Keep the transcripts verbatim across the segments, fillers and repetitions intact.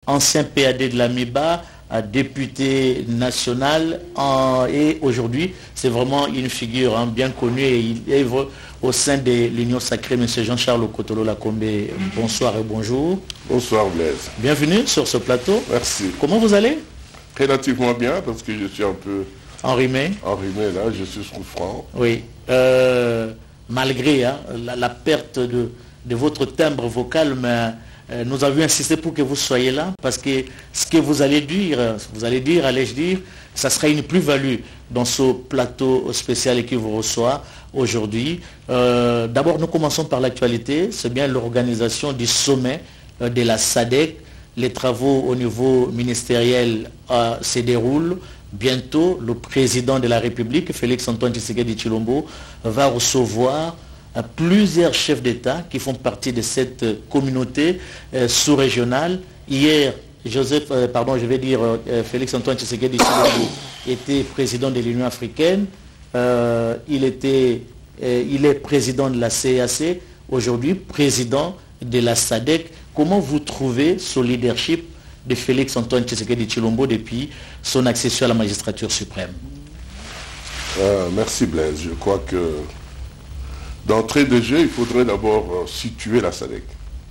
ancien P A D de l'Amiba, député national, en, et aujourd'hui, c'est vraiment une figure hein, bien connue et il œuvre au sein de l'Union Sacrée. Monsieur Jean-Charles Okotolo Lakombe, bonsoir et bonjour. Bonsoir Blaise. Bienvenue sur ce plateau. Merci. Comment vous allez? Relativement bien, parce que je suis un peu... Enrhumé. Enrhumé, là, je suis souffrant. Oui. Euh, malgré hein, la, la perte de, de votre timbre vocal, mais... nous avons insisté pour que vous soyez là, parce que ce que vous allez dire, vous allez dire, allais-je dire, ça sera une plus-value dans ce plateau spécial qui vous reçoit aujourd'hui. Euh, D'abord, nous commençons par l'actualité. C'est bien l'organisation du sommet euh, de la S A D C. Les travaux au niveau ministériel euh, se déroulent. Bientôt, le président de la République, Félix Antoine Tshisekedi Tshilombo, va recevoir plusieurs chefs d'État qui font partie de cette communauté euh, sous-régionale. Hier, Joseph, euh, pardon, je vais dire euh, Félix Antoine Tshisekedi Tshilombo était président de l'Union africaine. Euh, il, était, euh, il est président de la C E A C, aujourd'hui président de la S A D C. Comment vous trouvez ce leadership de Félix Antoine Tshisekedi Tshilombo depuis son accession à la magistrature suprême? euh, Merci Blaise. Je crois que d'entrée de jeu, il faudrait d'abord situer la S A D C.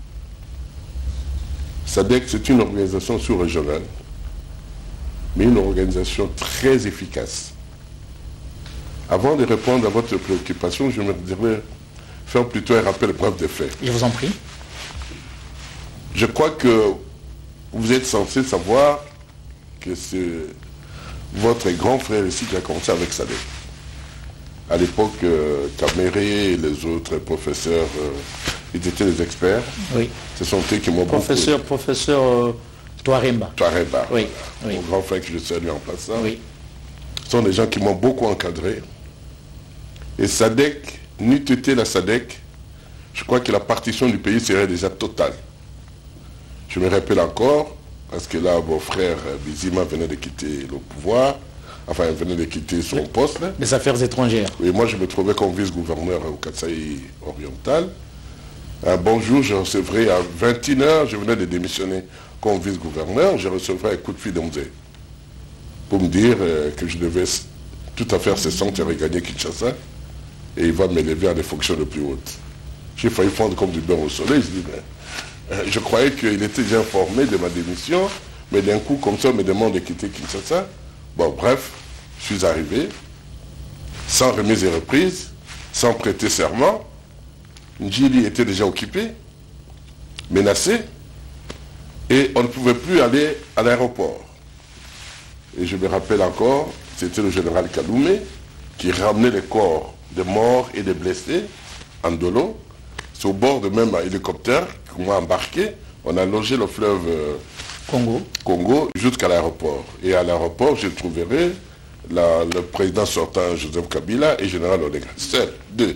S A D C, c'est une organisation sous-régionale, mais une organisation très efficace. Avant de répondre à votre préoccupation, je me dirais faire plutôt un rappel bref des faits. Je vous en prie. Je crois que vous êtes censé savoir que c'est votre grand frère ici qui a commencé avec S A D C. À l'époque, euh, Caméré et les autres professeurs, euh, ils étaient des experts. Oui. Ce sont eux qui m'ont beaucoup... Professeur, professeur euh, Touaremba. Touaremba, oui. Voilà. Oui. Mon grand frère que je salue en passant. Oui. Ce sont des gens qui m'ont beaucoup encadré. Et S A D C, n'eût été la S A D C, je crois que la partition du pays serait déjà totale. Je me rappelle encore, parce que là, mon frère Bizima venait de quitter le pouvoir, enfin, il venait de quitter son poste. Là. Les affaires étrangères. Oui, moi, je me trouvais comme vice-gouverneur au Kasaï oriental. Un bon jour, je recevrai à vingt et une heures, je venais de démissionner comme vice-gouverneur, je recevrai un coup de fil de musée pour me dire euh, que je devais tout à fait cessante et regagner Kinshasa et il va m'élever à des fonctions de plus hautes. J'ai failli fondre comme du beurre au soleil. Je dis, mais, euh, je croyais qu'il était déjà informé de ma démission, mais d'un coup, comme ça, on me demande de quitter Kinshasa. Bon, bref, je suis arrivé, sans remise et reprise, sans prêter serment. Njili était déjà occupé, menacé, et on ne pouvait plus aller à l'aéroport. Et je me rappelle encore, c'était le général Kaloumé qui ramenait les corps des morts et des blessés en Dolo. C'est au bord de même un hélicoptère qu'on m'a embarqué. On a logé le fleuve euh, Congo, Congo jusqu'à l'aéroport. Et à l'aéroport, je trouverai la, le président sortant Joseph Kabila et le général Olega. Seul, deux.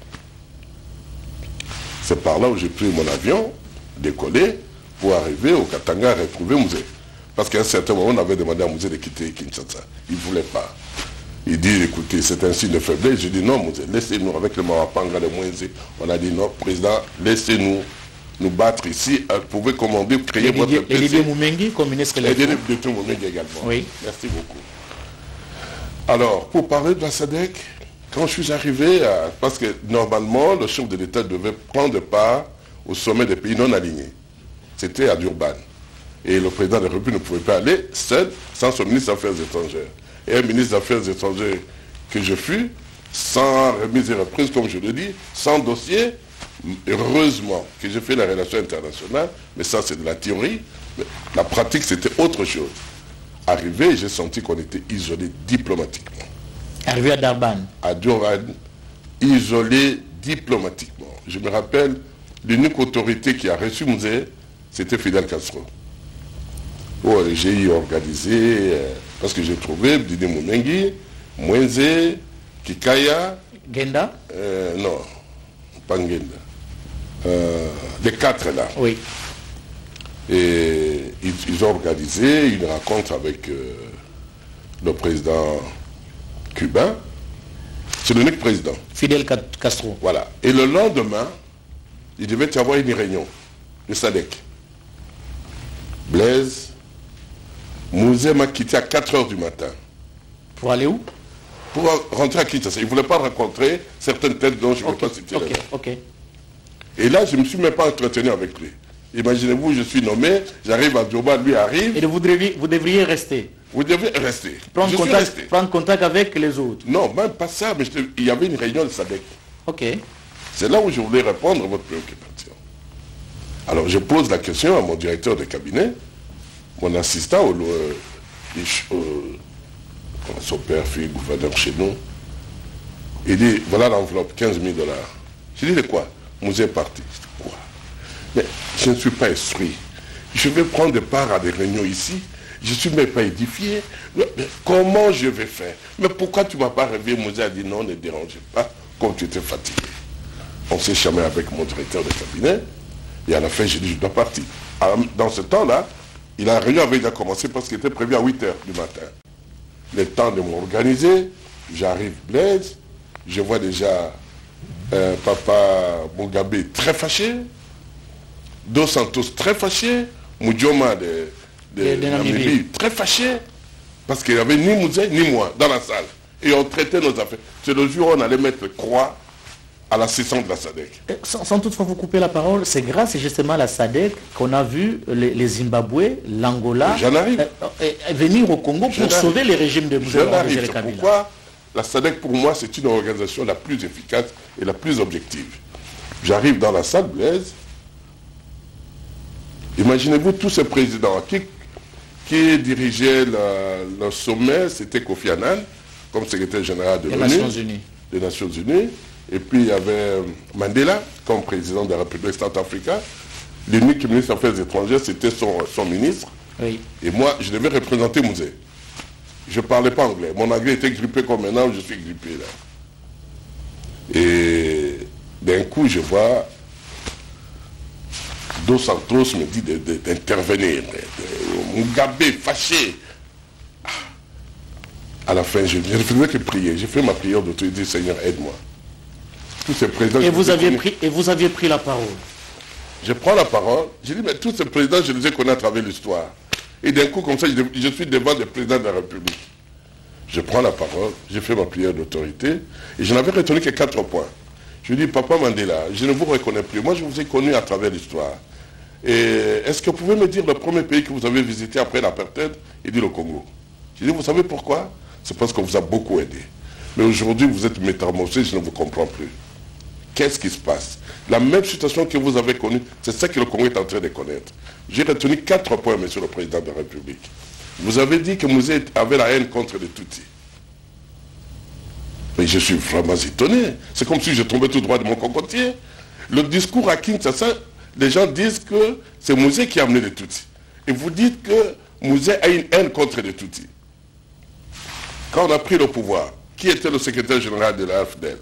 C'est par là où j'ai pris mon avion, décollé, pour arriver au Katanga et retrouver Mouzé. Parce qu'à un certain moment, on avait demandé à Mouzé de quitter Kinshasa. Il ne voulait pas. Il dit, écoutez, c'est un signe de faiblesse. J'ai dit, non, Mouzé, laissez-nous, avec le Marapanga, le Moïse. On a dit, non, président, laissez-nous nous battre ici. Vous pouvez commander, créer votre P C. Et Didier Moumengi, comme ministre de Et Didier Moumengi également. Oui. Merci beaucoup. Alors, pour parler de la S A D C, quand je suis arrivé, à, parce que normalement, le chef de l'État devait prendre part au sommet des pays non alignés. C'était à Durban. Et le président de la République ne pouvait pas aller seul, sans son ministre des Affaires étrangères. Et un ministre des Affaires étrangères que je fus, sans remise et reprise, comme je le dis, sans dossier, heureusement que j'ai fait la relation internationale, mais ça c'est de la théorie, mais la pratique c'était autre chose. Arrivé, j'ai senti qu'on était isolé diplomatiquement. Arrivé à Durban. À Durban, isolé diplomatiquement. Je me rappelle, l'unique autorité qui a reçu Mouzé, c'était Fidel Castro. Oh, j'ai organisé, euh, parce que j'ai trouvé Didier Moumengi, Mwenze, Kikaya. Genda euh, Non, pas Ngenda. Euh, les quatre là. Oui. Et ils, ils ont organisé une rencontre avec euh, le président cubain. C'est l'unique président. Fidel Castro. Voilà. Et le lendemain, il devait y avoir une réunion de S A D C. Blaise, Mouzé m'a quitté à quatre heures du matin. Pour aller où? Pour rentrer à Kinshasa. Il ne voulait pas rencontrer certaines têtes dont je ne okay. vais pas citer okay. les noms. Okay. Et là, je ne me suis même pas entretenu avec lui. Imaginez-vous, je suis nommé, j'arrive à Djoba, lui arrive. Et vous devriez, vous devriez rester. Vous devriez rester. Prendre, je contact, suis resté. prendre contact avec les autres. Non, même pas ça, mais je, il y avait une réunion de S A D C. Ok. C'est là où je voulais répondre à votre préoccupation. Alors, je pose la question à mon directeur de cabinet, mon assistant, au, euh, euh, son père, fille, gouverneur chez nous. Il dit, voilà l'enveloppe, quinze mille dollars. Je dis, de quoi? Mouzé est parti. Je dis, quoi? Mais je ne suis pas instruit. Je vais prendre part à des réunions ici. Je ne suis même pas édifié. Mais comment je vais faire? Mais pourquoi tu ne m'as pas réveillé? Mouzé a dit, non, ne dérangez pas, comme tu étais fatigué. On s'est chamé avec mon directeur de cabinet. Et à la fin, j'ai dit, je dois partir. Alors, dans ce temps-là, il a, la réunion avait déjà commencé parce qu'il était prévu à huit heures du matin. Le temps de m'organiser, j'arrive Blaise, je vois déjà euh, Papa Mugabe très fâché, Dos Santos très fâché, Mudjoma de, de, de, de Namibie très fâché, parce qu'il n'y avait ni Mouzé ni moi dans la salle. Et on traitait nos affaires. C'est le jour où on allait mettre croix à la session de la S A D C. Sans, sans toutefois vous couper la parole, c'est grâce justement à la S A D C qu'on a vu les, les Zimbabwe, l'Angola euh, euh, venir au Congo pour sauver les régimes de Mouzé. C'est pourquoi la S A D C pour moi c'est une organisation la plus efficace et la plus objective. J'arrive dans la salle Blaise. Imaginez-vous tous ces présidents qui, qui dirigeaient le, le sommet, c'était Kofi Annan comme secrétaire général de des l'ONU, Nations Unies. des Nations Unies. Et puis il y avait Mandela comme président de la République centrafricaine. L'unique ministre des Affaires étrangères, c'était son, son ministre. Oui. Et moi, je devais représenter Mouzé. Je ne parlais pas anglais. Mon anglais était grippé comme maintenant, je suis grippé là. Et d'un coup, je vois Dos Santos me dit d'intervenir. Mugabe fâché. À la fin, je ne faisais que prier. J'ai fait ma prière d'autorité, Seigneur, aide-moi. Tous ces présidents, et, vous aviez pris, et vous aviez pris la parole. Je prends la parole. Je dis, mais tous ces présidents, je les ai connus à travers l'histoire. Et d'un coup, comme ça, je, je suis devant le président de la République. Je prends la parole, j'ai fait ma prière d'autorité, et je n'avais retenu que quatre points. Je lui dis, Papa Mandela, je ne vous reconnais plus. Moi, je vous ai connu à travers l'histoire. Et est-ce que vous pouvez me dire le premier pays que vous avez visité après l'apartheid? Il dit le Congo. Je dis, vous savez pourquoi? C'est parce qu'on vous a beaucoup aidé. Mais aujourd'hui, vous êtes métamorphosé, je ne vous comprends plus. Qu'est-ce qui se passe? La même situation que vous avez connue, c'est ça que le Congo est en train de connaître. J'ai retenu quatre points, Monsieur le Président de la République. Vous avez dit que Mouzé avait la haine contre les Tutsis. Mais je suis vraiment étonné. C'est comme si je tombais tout droit de mon cocotier. Le discours à Kinshasa, les gens disent que c'est Mouzé qui a amené les Tutsis. Et vous dites que Mouzé a une haine contre les Tutsis. Quand on a pris le pouvoir, qui était le secrétaire général de la F D L?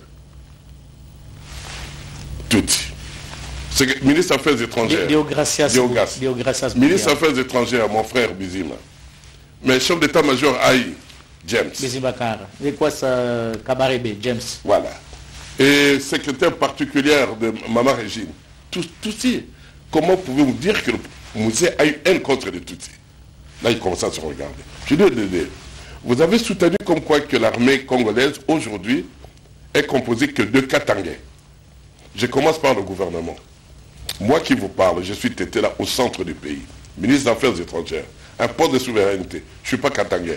Tutsi. Ministre des Affaires étrangères. Deogracias. Deogracias. Deogracias. Ministre des Affaires étrangères, mon frère Bizima. Mais chef d'état-major Aïe, James. Bizima Kara. Et quoi ça? Kabarebe, James. Voilà. Et secrétaire particulière de Maman Régine. Tutsi. Comment pouvez-vous dire que Mouzé a eu haine contre les Tutsis? Là, il commence à se regarder. Je lui ai dit, vous avez soutenu comme quoi que l'armée congolaise, aujourd'hui, est composée que de Katangais. Je commence par le gouvernement. Moi qui vous parle, je suis tété là au centre du pays. Ministre des Affaires étrangères. Un poste de souveraineté. Je ne suis pas Katangais.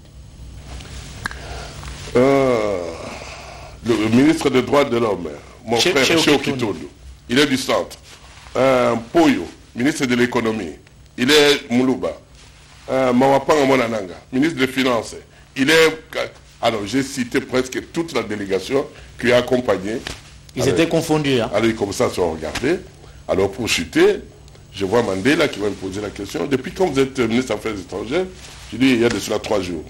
Euh, le ministre des Droits de l'Homme, mon Che, frère Cheo Kitundu, il est du centre. Euh, Poyo, ministre de l'économie, il est Moulouba. Euh, Mawapanga Monananga, ministre des Finances, il est... Alors j'ai cité presque toute la délégation qui a accompagné. Ils alors, étaient confondus. Hein. Alors ils commencent à se regarder. Alors pour chuter, je vois Mandela qui va me poser la question. Depuis quand vous êtes ministre des Affaires étrangères? Je dis, il y a de cela trois jours.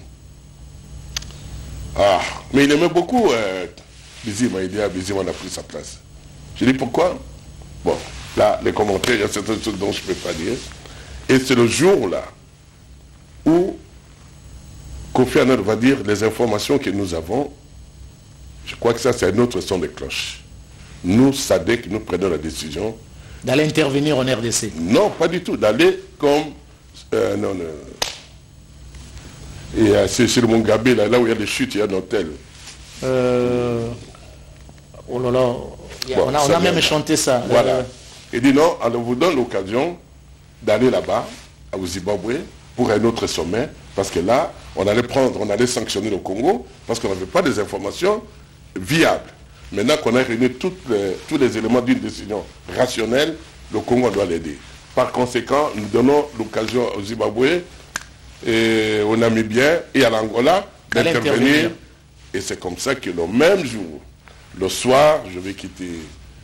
Ah, mais il aimait beaucoup euh, Bizima. Il dit, ah, Bizima a pris sa place. Je dis, pourquoi? Bon, là, les commentaires, il y a certaines choses dont je ne peux pas dire. Et c'est le jour là où Kofi Annan va dire les informations que nous avons. Je crois que ça, c'est un autre son de cloche. Nous, S A D C, nous prenons la décision d'aller intervenir en R D C. Non, pas du tout. D'aller comme Euh, non, non. Et euh, c'est le Mongabé, là, là où il y a des chutes, il y a un hôtel. Euh... Oh là là, bon, on a, on a même chanté ça. Voilà. Euh... Il dit non, on vous donne l'occasion d'aller là-bas, au Zimbabwe, pour un autre sommet, parce que là, on allait prendre, on allait sanctionner le Congo, parce qu'on n'avait pas des informations viables. Maintenant qu'on a réuni toutes les, tous les éléments d'une décision rationnelle, le Congo doit l'aider. Par conséquent, nous donnons l'occasion au Zimbabwe, et au Namibien et à l'Angola d'intervenir. Et c'est comme ça que le même jour, le soir, je vais quitter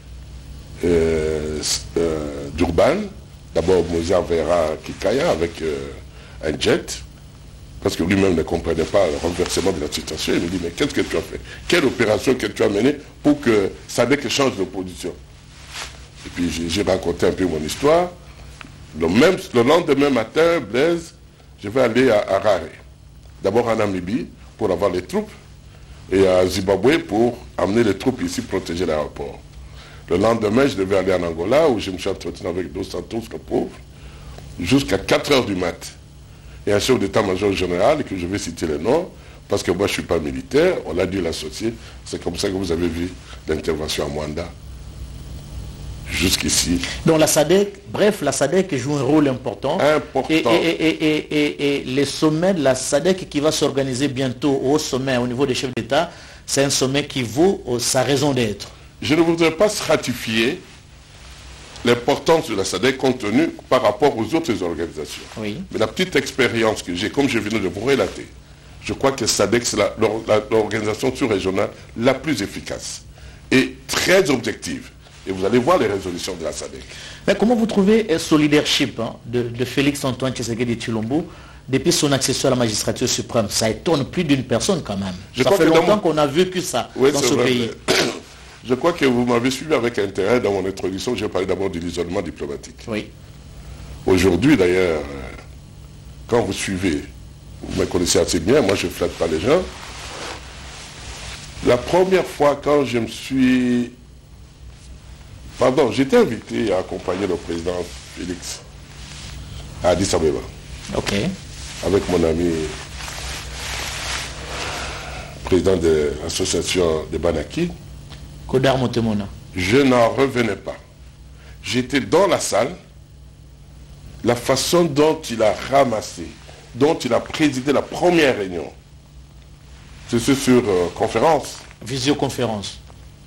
euh, euh, Durban. D'abord, Moïse verra Kikaya avec euh, un jet, parce que lui-même ne comprenait pas le renversement de la situation. Il me dit, mais qu'est-ce que tu as fait? Quelle opération que tu as menée pour que Sadek change de position? Et puis j'ai raconté un peu mon histoire. Le, même, le lendemain matin, Blaise, je vais aller à Harare. D'abord en Namibie, pour avoir les troupes, et à Zimbabwe pour amener les troupes ici, protéger l'aéroport. Le lendemain, je devais aller en Angola, où je me suis entretenu avec Dos Santos, le pauvre, jusqu'à quatre heures du mat. Et un chef d'état-major général, que je vais citer le nom, parce que moi je ne suis pas militaire, on a dû l'associer. C'est comme ça que vous avez vu l'intervention à Mwanda. Jusqu'ici. Donc la SADC, bref, la SADC joue un rôle important. Important. Et, et, et, et, et, et les sommets de la SADC qui va s'organiser bientôt au sommet, au niveau des chefs d'État, c'est un sommet qui vaut sa raison d'être. Je ne voudrais pas stratifier l'importance de la SADC compte tenu par rapport aux autres organisations. Oui. Mais la petite expérience que j'ai, comme je viens de vous relater, je crois que SADC, c'est l'organisation sous-régionale la plus efficace et très objective. Et vous allez voir les résolutions de la SADC. Mais comment vous trouvez ce leadership hein, de, de Félix Antoine Tshisekedi Tshilombo depuis son accession à la magistrature suprême? Ça étonne plus d'une personne quand même. Je ça fait longtemps qu'on a vécu ça oui, dans ce vrai, pays. Je crois que vous m'avez suivi avec intérêt dans mon introduction. J'ai parlé d'abord de l'isolement diplomatique. Oui. Aujourd'hui d'ailleurs, quand vous suivez, vous me connaissez assez bien, moi je ne flatte pas les gens. La première fois quand je me suis... Pardon, j'étais invité à accompagner le président Félix à Addis Abeba. Ok. Avec mon ami, président de l'association de Banaki. Kodar Motemona. Je n'en revenais pas. J'étais dans la salle. La façon dont il a ramassé, dont il a présidé la première réunion, c'est sur euh, conférence. Visioconférence.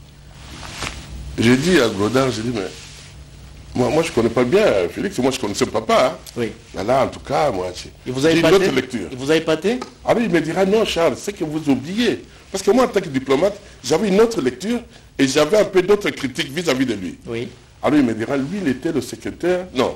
J'ai dit à Godin, j'ai dit, mais moi, moi je ne connais pas bien Félix, moi je ne connaissais papa. Hein. Oui. Mais là, en tout cas, moi, j'ai une autre lecture. Et vous avez pâté? Ah oui, il me dira, non Charles, c'est que vous oubliez. Parce que moi, en tant que diplomate, j'avais une autre lecture et j'avais un peu d'autres critiques vis-à-vis de lui. Oui. Alors il me dira, lui, il était le secrétaire, non,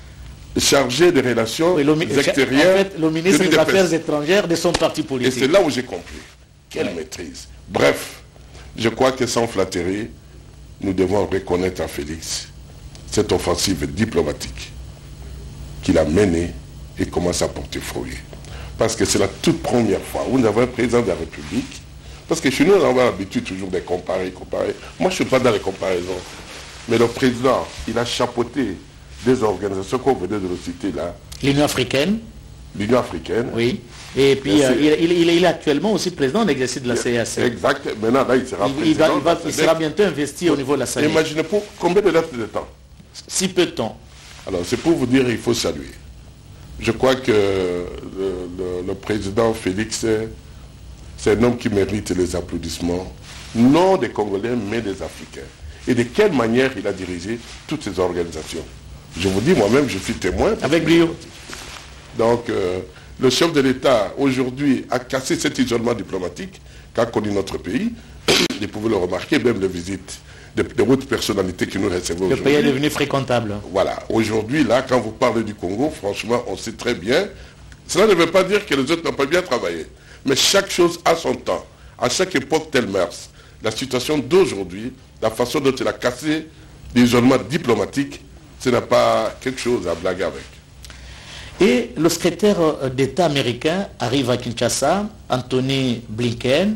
chargé des relations oui, extérieures. En fait, le ministre des Affaires étrangères de son parti politique. Et c'est là où j'ai compris. Quelle ouais. maîtrise. Bref, je crois que sans flatterie, nous devons reconnaître à Félix cette offensive diplomatique qu'il a menée et commence à porter fruit. Parce que c'est la toute première fois où nous avons un président de la République. Parce que chez nous, on a l'habitude toujours de comparer, comparer. Moi, je ne suis pas dans les comparaisons. Mais le président, il a chapeauté des organisations qu'on venait de le citer là. L'Union africaine. L'Union africaine. Oui. Et puis, euh, il, il, il est actuellement aussi président d'exercice de la C A C. Exact. Maintenant, là, il sera il, président. Il, va, il, va, il sera bientôt investi au niveau de la C A C. Imaginez pour combien de laps de temps? Si peu de temps. Alors, c'est pour vous dire, il faut saluer. Je crois que le, le, le président Félix, c'est un homme qui mérite les applaudissements, non des Congolais, mais des Africains. Et de quelle manière il a dirigé toutes ces organisations. Je vous dis, moi-même, je suis témoin. Avec brio. Donc, euh, le chef de l'État, aujourd'hui, a cassé cet isolement diplomatique qu'a connu notre pays. Vous pouvez le remarquer, même les visites de, de hautes personnalités qui nous recevons aujourd'hui. Le pays est devenu fréquentable. Voilà. Aujourd'hui, là, quand vous parlez du Congo, franchement, on sait très bien. Cela ne veut pas dire que les autres n'ont pas bien travaillé. Mais chaque chose a son temps. À chaque époque, telle mœurs. La situation d'aujourd'hui, la façon dont il a cassé l'isolement diplomatique, ce n'est pas quelque chose à blaguer avec. Et le secrétaire d'État américain arrive à Kinshasa, Anthony Blinken,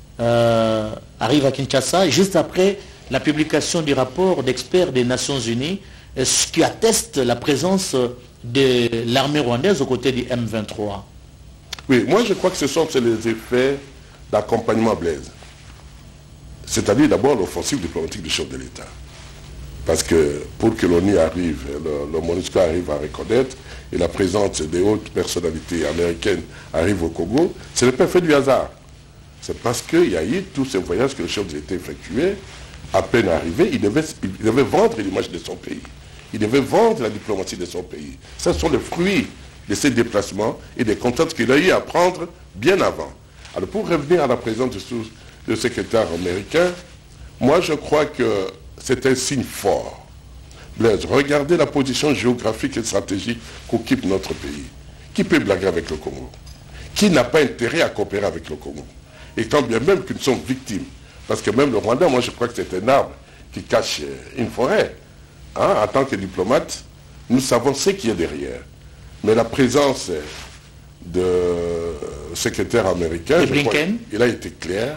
euh, arrive à Kinshasa juste après la publication du rapport d'experts des Nations Unies, ce qui atteste la présence de l'armée rwandaise aux côtés du M vingt-trois? Oui, moi je crois que ce sont les effets d'accompagnement Blaise. C'est-à-dire d'abord l'offensive diplomatique du chef de l'État. Parce que pour que l'ONU arrive, le, le MONUSCO arrive à reconnaître, et la présence des hautes personnalités américaines arrive au Congo, ce n'est pas fait du hasard. C'est parce qu'il y a eu tous ces voyages que le chef de l'État effectuait. À peine arrivé, il devait, il devait vendre l'image de son pays. Il devait vendre la diplomatie de son pays. Ce sont les fruits de ces déplacements et des contacts qu'il a eu à prendre bien avant. Alors pour revenir à la présence du, du secrétaire américain, moi je crois que c'est un signe fort. Blaise, regardez la position géographique et stratégique qu'occupe notre pays. Qui peut blaguer avec le Congo? Qui n'a pas intérêt à coopérer avec le Congo? Et quand bien même que nous sommes victimes, parce que même le Rwanda, moi je crois que c'est un arbre qui cache une forêt. Hein, en tant que diplomate, nous savons ce qu'il y a derrière. Mais la présence de secrétaire américain, je crois, il a été clair.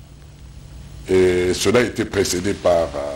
Et cela a été précédé par euh,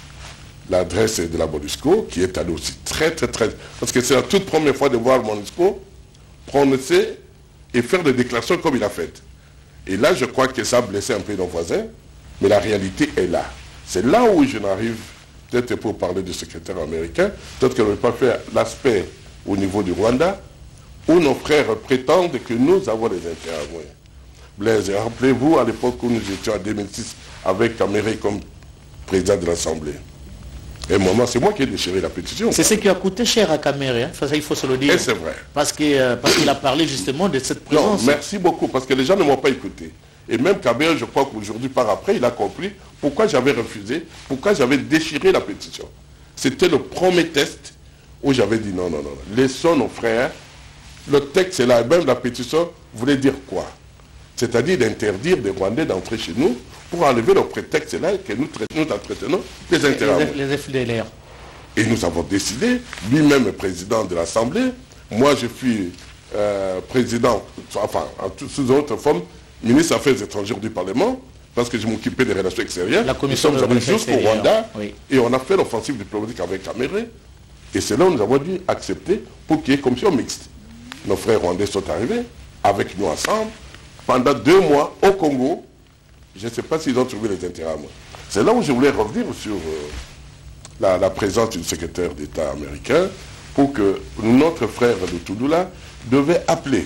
l'adresse de la MONUSCO, qui est allée aussi très, très, très... Parce que c'est la toute première fois de voir MONUSCO prononcer et faire des déclarations comme il a fait. Et là, je crois que ça a blessé un peu nos voisins, mais la réalité est là. C'est là où je n'arrive, peut-être pour parler du secrétaire américain, peut-être qu'on ne peut pas faire l'aspect au niveau du Rwanda, où nos frères prétendent que nous avons des intérêts à moins. Blaise, rappelez-vous à l'époque où nous étions en deux mille six avec Kamere comme président de l'Assemblée. Et un moment, c'est moi qui ai déchiré la pétition. C'est ce qui a coûté cher à Kamere, hein? Ça, il faut se le dire. Et c'est vrai. Parce qu'il euh, parce qu'il a parlé justement de cette présence. Non, merci beaucoup, parce que les gens ne m'ont pas écouté. Et même Kamere, je crois qu'aujourd'hui, par après, il a compris pourquoi j'avais refusé, pourquoi j'avais déchiré la pétition. C'était le premier test où j'avais dit non, non, non, laissons nos frères. Le texte est là, et même la pétition voulait dire quoi? C'est-à-dire d'interdire des Rwandais d'entrer chez nous pour enlever le prétexte là que nous, nous entretenons des intérêts. Les, les F D L R. Et nous avons décidé, lui-même président de l'Assemblée, moi je suis euh, président, enfin, sous autre forme, ministre des Affaires étrangères du Parlement, parce que je m'occupais des relations extérieures. La commission nous sommes allés jusqu'au Rwanda, oui. Et on a fait l'offensive diplomatique avec Kamere, et c'est là où nous avons dû accepter pour qu'il y ait une commission mixte. Nos frères rwandais sont arrivés, avec nous ensemble, pendant deux mois au Congo. Je ne sais pas s'ils ont trouvé les intérêts à moi. C'est là où je voulais revenir sur euh, la, la présence du secrétaire d'État américain pour que notre frère de Toudoula devait appeler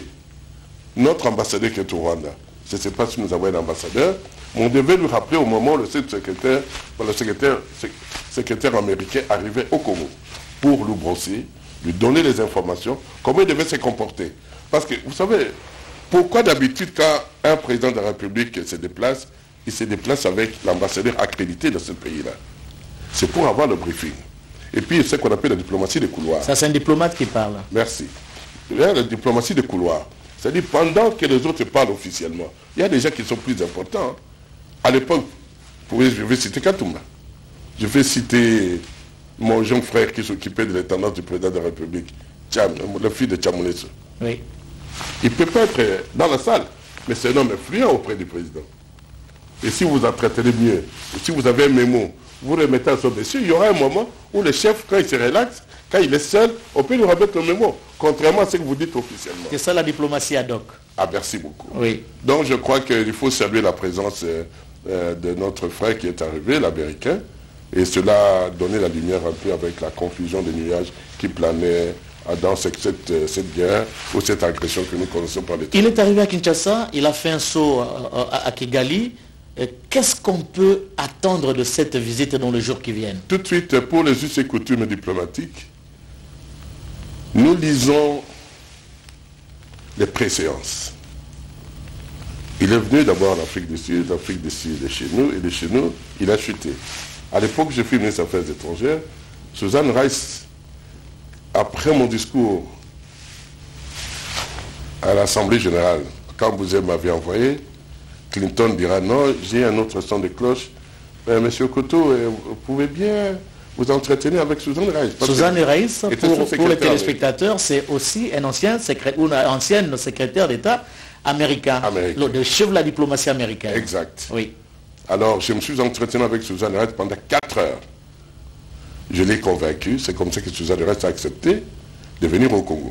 notre ambassadeur qui est au Rwanda. Je ne sais pas si nous avons un ambassadeur, mais on devait lui rappeler au moment où le secrétaire, le secrétaire, secrétaire américain arrivait au Congo pour lui brosser, lui donner les informations, comment il devait se comporter. Parce que, vous savez, pourquoi d'habitude, quand un président de la République se déplace, il se déplace avec l'ambassadeur accrédité de ce pays-là? C'est pour avoir le briefing. Et puis, c'est ce qu'on appelle la diplomatie de couloir. Ça, c'est un diplomate qui parle. Merci. Il y a la diplomatie de couloir. C'est-à-dire, pendant que les autres parlent officiellement, il y a des gens qui sont plus importants. À l'époque, je vais citer Katumba. Je vais citer mon jeune frère qui s'occupait de l'intendance du président de la République, Tcham, le fils de Tchamuleso. Oui. Il peut pas être dans la salle, mais c'est un homme influent auprès du président. Et si vous entretenez mieux, si vous avez un mémo, vous remettez à son dessus, il y aura un moment où le chef, quand il se relaxe, quand il est seul, on peut lui remettre le mémo, contrairement à ce que vous dites officiellement. C'est ça la diplomatie ad hoc. Ah, merci beaucoup. Oui. Donc je crois qu'il faut saluer la présence euh, de notre frère qui est arrivé, l'Américain, et cela a donné la lumière un peu avec la confusion des nuages qui planaient dans cette, cette, cette guerre ou cette agression que nous connaissons par l'État. Il est arrivé à Kinshasa, il a fait un saut à, à, à Kigali. Qu'est-ce qu'on peut attendre de cette visite dans les jours qui viennent? Tout de suite, pour les us et coutumes diplomatiques, nous lisons les préséances. Il est venu d'abord en Afrique du Sud, l'Afrique du Sud est chez nous, et de chez nous, il a chuté. À l'époque, je suis ministre des Affaires étrangères, Suzanne Rice, après mon discours à l'Assemblée générale, quand vous m'avez envoyé, Clinton dira non, j'ai un autre son de cloche. Mais Monsieur Koto, vous pouvez bien vous entretenir avec Suzanne Rice. Suzanne Rice, pour, pour les téléspectateurs, c'est aussi un ancien secrétaire, ou une ancienne secrétaire d'État américain, américain, le chef de la diplomatie américaine. Exact. Oui. Alors, je me suis entretenu avec Suzanne Rice pendant quatre heures. Je l'ai convaincu, c'est comme ça que Suzanne Rice a accepté de venir au Congo,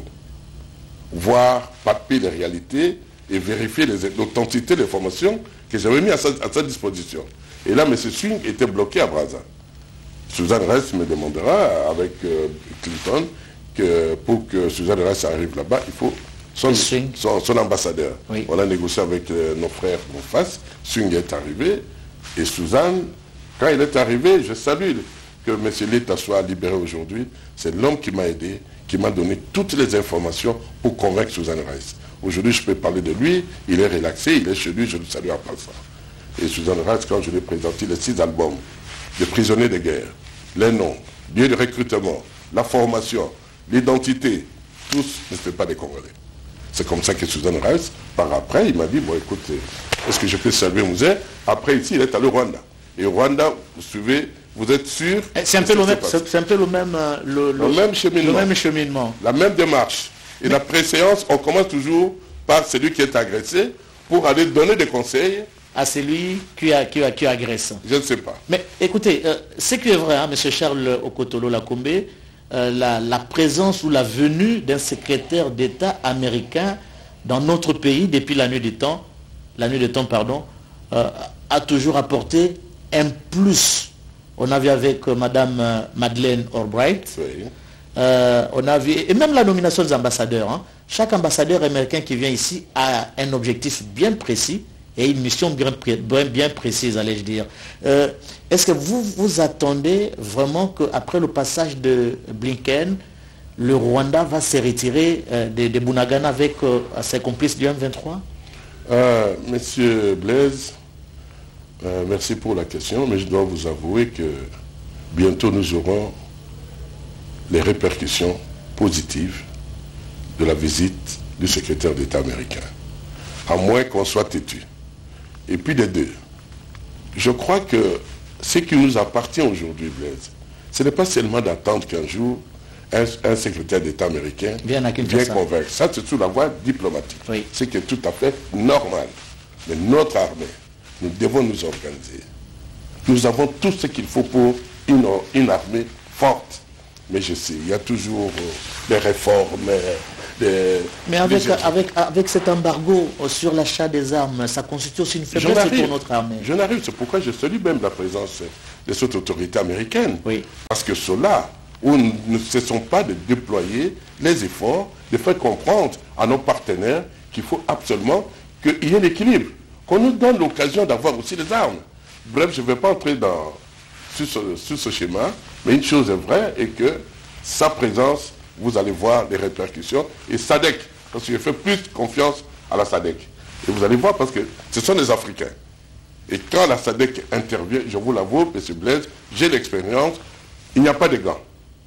voir, palper les réalités et vérifier l'authenticité des formations que j'avais mis à sa, à sa disposition. Et là, M. Swing était bloqué à Brazza. Suzanne Rice me demandera, avec euh, Clinton, que pour que Suzanne Rice arrive là-bas, il faut son, son, son ambassadeur. Oui. On a négocié avec euh, nos frères en face. Swing est arrivé. Et Suzanne, quand il est arrivé, je salue que M. Leta soit libéré aujourd'hui. C'est l'homme qui m'a aidé, qui m'a donné toutes les informations pour convaincre Suzanne Rice. Aujourd'hui, je peux parler de lui. Il est relaxé, il est chez lui, je le salue à part ça. Et Suzanne Rice, quand je lui ai présenté les six albums de prisonniers de guerre, les noms, lieu de recrutement, la formation, l'identité, tous ne sont pas des Congolais. C'est comme ça que Suzanne Rice, par après, il m'a dit, bon écoute, est-ce que je peux saluer Mouzé? Après ici, il est allé au Rwanda. Et au Rwanda, vous suivez, vous êtes sûr? C'est un, peu le même, un peu le même, le, le, le même cheminement. Le même cheminement. La même démarche. Et Mais... la préséance, on commence toujours par celui qui est agressé pour aller donner des conseils à celui qui, a, qui, a, qui agresse. Je ne sais pas. Mais écoutez, euh, ce qui est vrai, hein, M. Charles Okotolo Lakombe, euh, la, la présence ou la venue d'un secrétaire d'État américain dans notre pays depuis la nuit des temps, la nuit des temps, pardon, euh, a toujours apporté un plus. On a vu avec euh, Mme euh, Madeleine Albright, oui. euh, on a vu, et même la nomination des ambassadeurs. Hein. Chaque ambassadeur américain qui vient ici a un objectif bien précis et une mission bien, bien, bien précise, allais-je dire. Euh, Est-ce que vous vous attendez vraiment qu'après le passage de Blinken, le Rwanda va se retirer euh, de, de Bunagana avec euh, ses complices du M vingt-trois? euh, Monsieur Blaise, euh, merci pour la question, mais je dois vous avouer que bientôt nous aurons les répercussions positives de la visite du secrétaire d'État américain, à moins qu'on soit têtu. Et puis des deux, je crois que ce qui nous appartient aujourd'hui, Blaise, ce n'est pas seulement d'attendre qu'un jour un, un secrétaire d'État américain vienne convaincre. Ça, c'est sous la voie diplomatique. Oui. C'est qui est tout à fait normal. Mais notre armée, nous devons nous organiser. Nous avons tout ce qu'il faut pour une, une armée forte. Mais je sais, il y a toujours euh, des réformes. Des, Mais avec, des avec, avec cet embargo sur l'achat des armes, ça constitue aussi une faiblesse pour notre armée. Je n'arrive, c'est pourquoi je salue même la présence de cette autorité américaine. Oui. Parce que cela, où nous ne cessons pas de déployer les efforts, de faire comprendre à nos partenaires qu'il faut absolument qu'il y ait l'équilibre, qu'on nous donne l'occasion d'avoir aussi les armes. Bref, je ne vais pas entrer dans, sur, ce, sur ce schéma, mais une chose est vraie, et que sa présence, vous allez voir les répercussions, et S A D C, parce que je fais plus confiance à la S A D C. Et vous allez voir, parce que ce sont des Africains. Et quand la S A D C intervient, je vous l'avoue, M. Blaise, j'ai l'expérience, il n'y a pas de gants.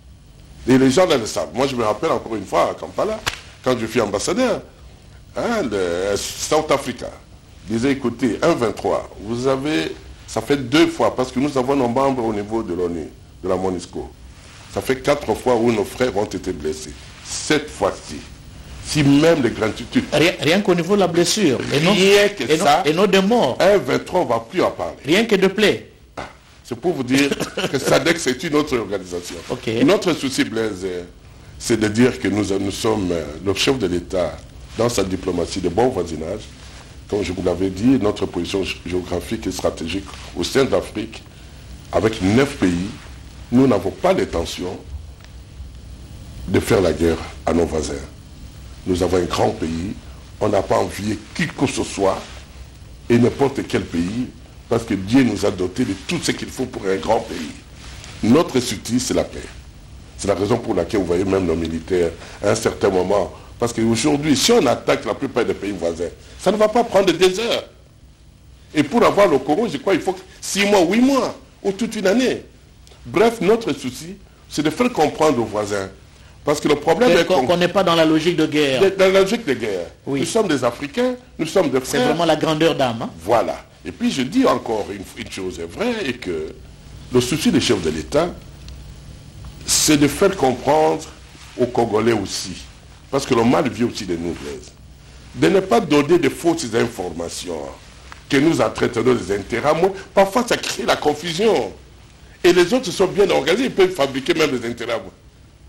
Et les gens là le savent. Moi, je me rappelle encore une fois à Kampala, quand je suis ambassadeur, hein, le South Africa disait, écoutez, un vingt-trois, vous avez, ça fait deux fois, parce que nous avons nos membres au niveau de l'ONU, de la MONUSCO. Ça fait quatre fois où nos frères ont été blessés. Cette fois-ci, si même les gratitudes... Rien, rien qu'au niveau de la blessure. Et non, rien que et ça. Non, et non de mort. un vingt-trois, on ne va plus en parler. Rien que de plaies. Ah, c'est pour vous dire que S A D C, c'est une autre organisation. Okay. Notre souci, Blaise, c'est de dire que nous, nous sommes le chef de l'État dans sa diplomatie de bon voisinage. Comme je vous l'avais dit, notre position géographique et stratégique au sein de l'Afrique, avec neuf pays, nous n'avons pas l'intention de faire la guerre à nos voisins. Nous avons un grand pays, on n'a pas envié qui que ce soit, et n'importe quel pays, parce que Dieu nous a dotés de tout ce qu'il faut pour un grand pays. Notre souci, c'est la paix. C'est la raison pour laquelle vous voyez même nos militaires, à un certain moment, parce qu'aujourd'hui, si on attaque la plupart des pays voisins, ça ne va pas prendre des heures. Et pour avoir le Congo, je crois qu'il faut six mois, huit mois, ou toute une année. Bref, notre souci, c'est de faire comprendre aux voisins. Parce que le problème est qu'on n'est pas dans la logique de guerre. Dans la logique de guerre. Oui. Nous sommes des Africains, nous sommes des frères. C'est vraiment la grandeur d'âme. Hein? Voilà. Et puis je dis encore une, une chose est vraie, et que le souci des chefs de l'État, c'est de faire comprendre aux Congolais aussi, parce que le mal vient aussi de nous, Blaise, de ne pas donner de fausses informations, que nous entretenons des intérêts. Parfois, ça crée la confusion. Et les autres sont bien organisés, ils peuvent fabriquer même des intérêts.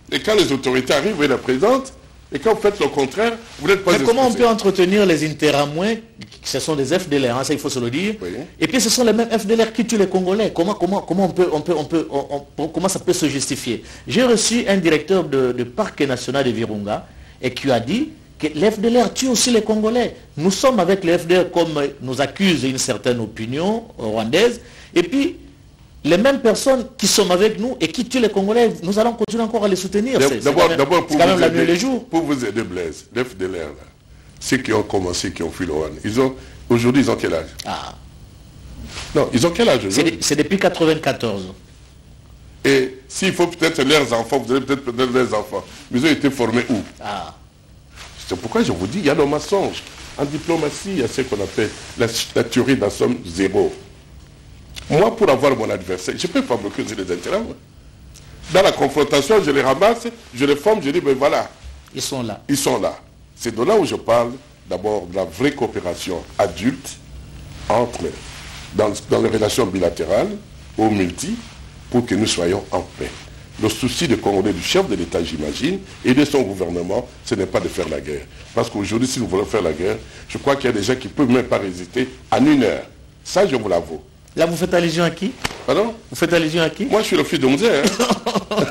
Et quand les autorités arrivent, vous les présentent. Et quand vous faites le contraire, vous n'êtes pas... Mais comment on peut entretenir les interamouins, ce sont des F D L R, hein, ça il faut se le dire, oui. Et puis ce sont les mêmes F D L R qui tuent les Congolais. Comment, comment, comment, on peut, on peut, on peut, on, on, comment ça peut se justifier? J'ai reçu un directeur de, de parc national de Virunga et qui a dit que les F D L R tuent aussi les Congolais. Nous sommes avec les F D L R comme nous accuse une certaine opinion rwandaise, et puis les mêmes personnes qui sont avec nous et qui tuent les Congolais, nous allons continuer encore à les soutenir. D'abord, d'abord pour, pour, pour vous aider, Blaise, les F D L R, ceux qui ont commencé, qui ont fui le Rwanda, ils ont, aujourd'hui, ils ont quel âge? Ah. Non, ils ont quel âge aujourd'hui? C'est depuis quatre-vingt-quatorze. Et s'il faut peut-être leurs enfants, vous allez peut-être peut-être leurs enfants, mais ils ont été formés où? Ah. C'est pourquoi je vous dis, il y a le mensonge. En diplomatie, il y a ce qu'on appelle la, la théorie de la somme zéro. Moi, pour avoir mon adversaire, je peux fabriquer les intérêts. Dans la confrontation, je les ramasse, je les forme, je dis, ben voilà. Ils sont là. Ils sont là. C'est de là où je parle d'abord de la vraie coopération adulte entre, dans, dans les relations bilatérales ou multi, pour que nous soyons en paix. Le souci de Congolais du chef de l'État, j'imagine, et de son gouvernement, ce n'est pas de faire la guerre. Parce qu'aujourd'hui, si nous voulons faire la guerre, je crois qu'il y a des gens qui ne peuvent même pas résister en une heure. Ça, je vous l'avoue. Là, vous faites allusion à qui? Pardon? Vous faites allusion à qui? Moi, je suis le fils de Mouzé. Hein.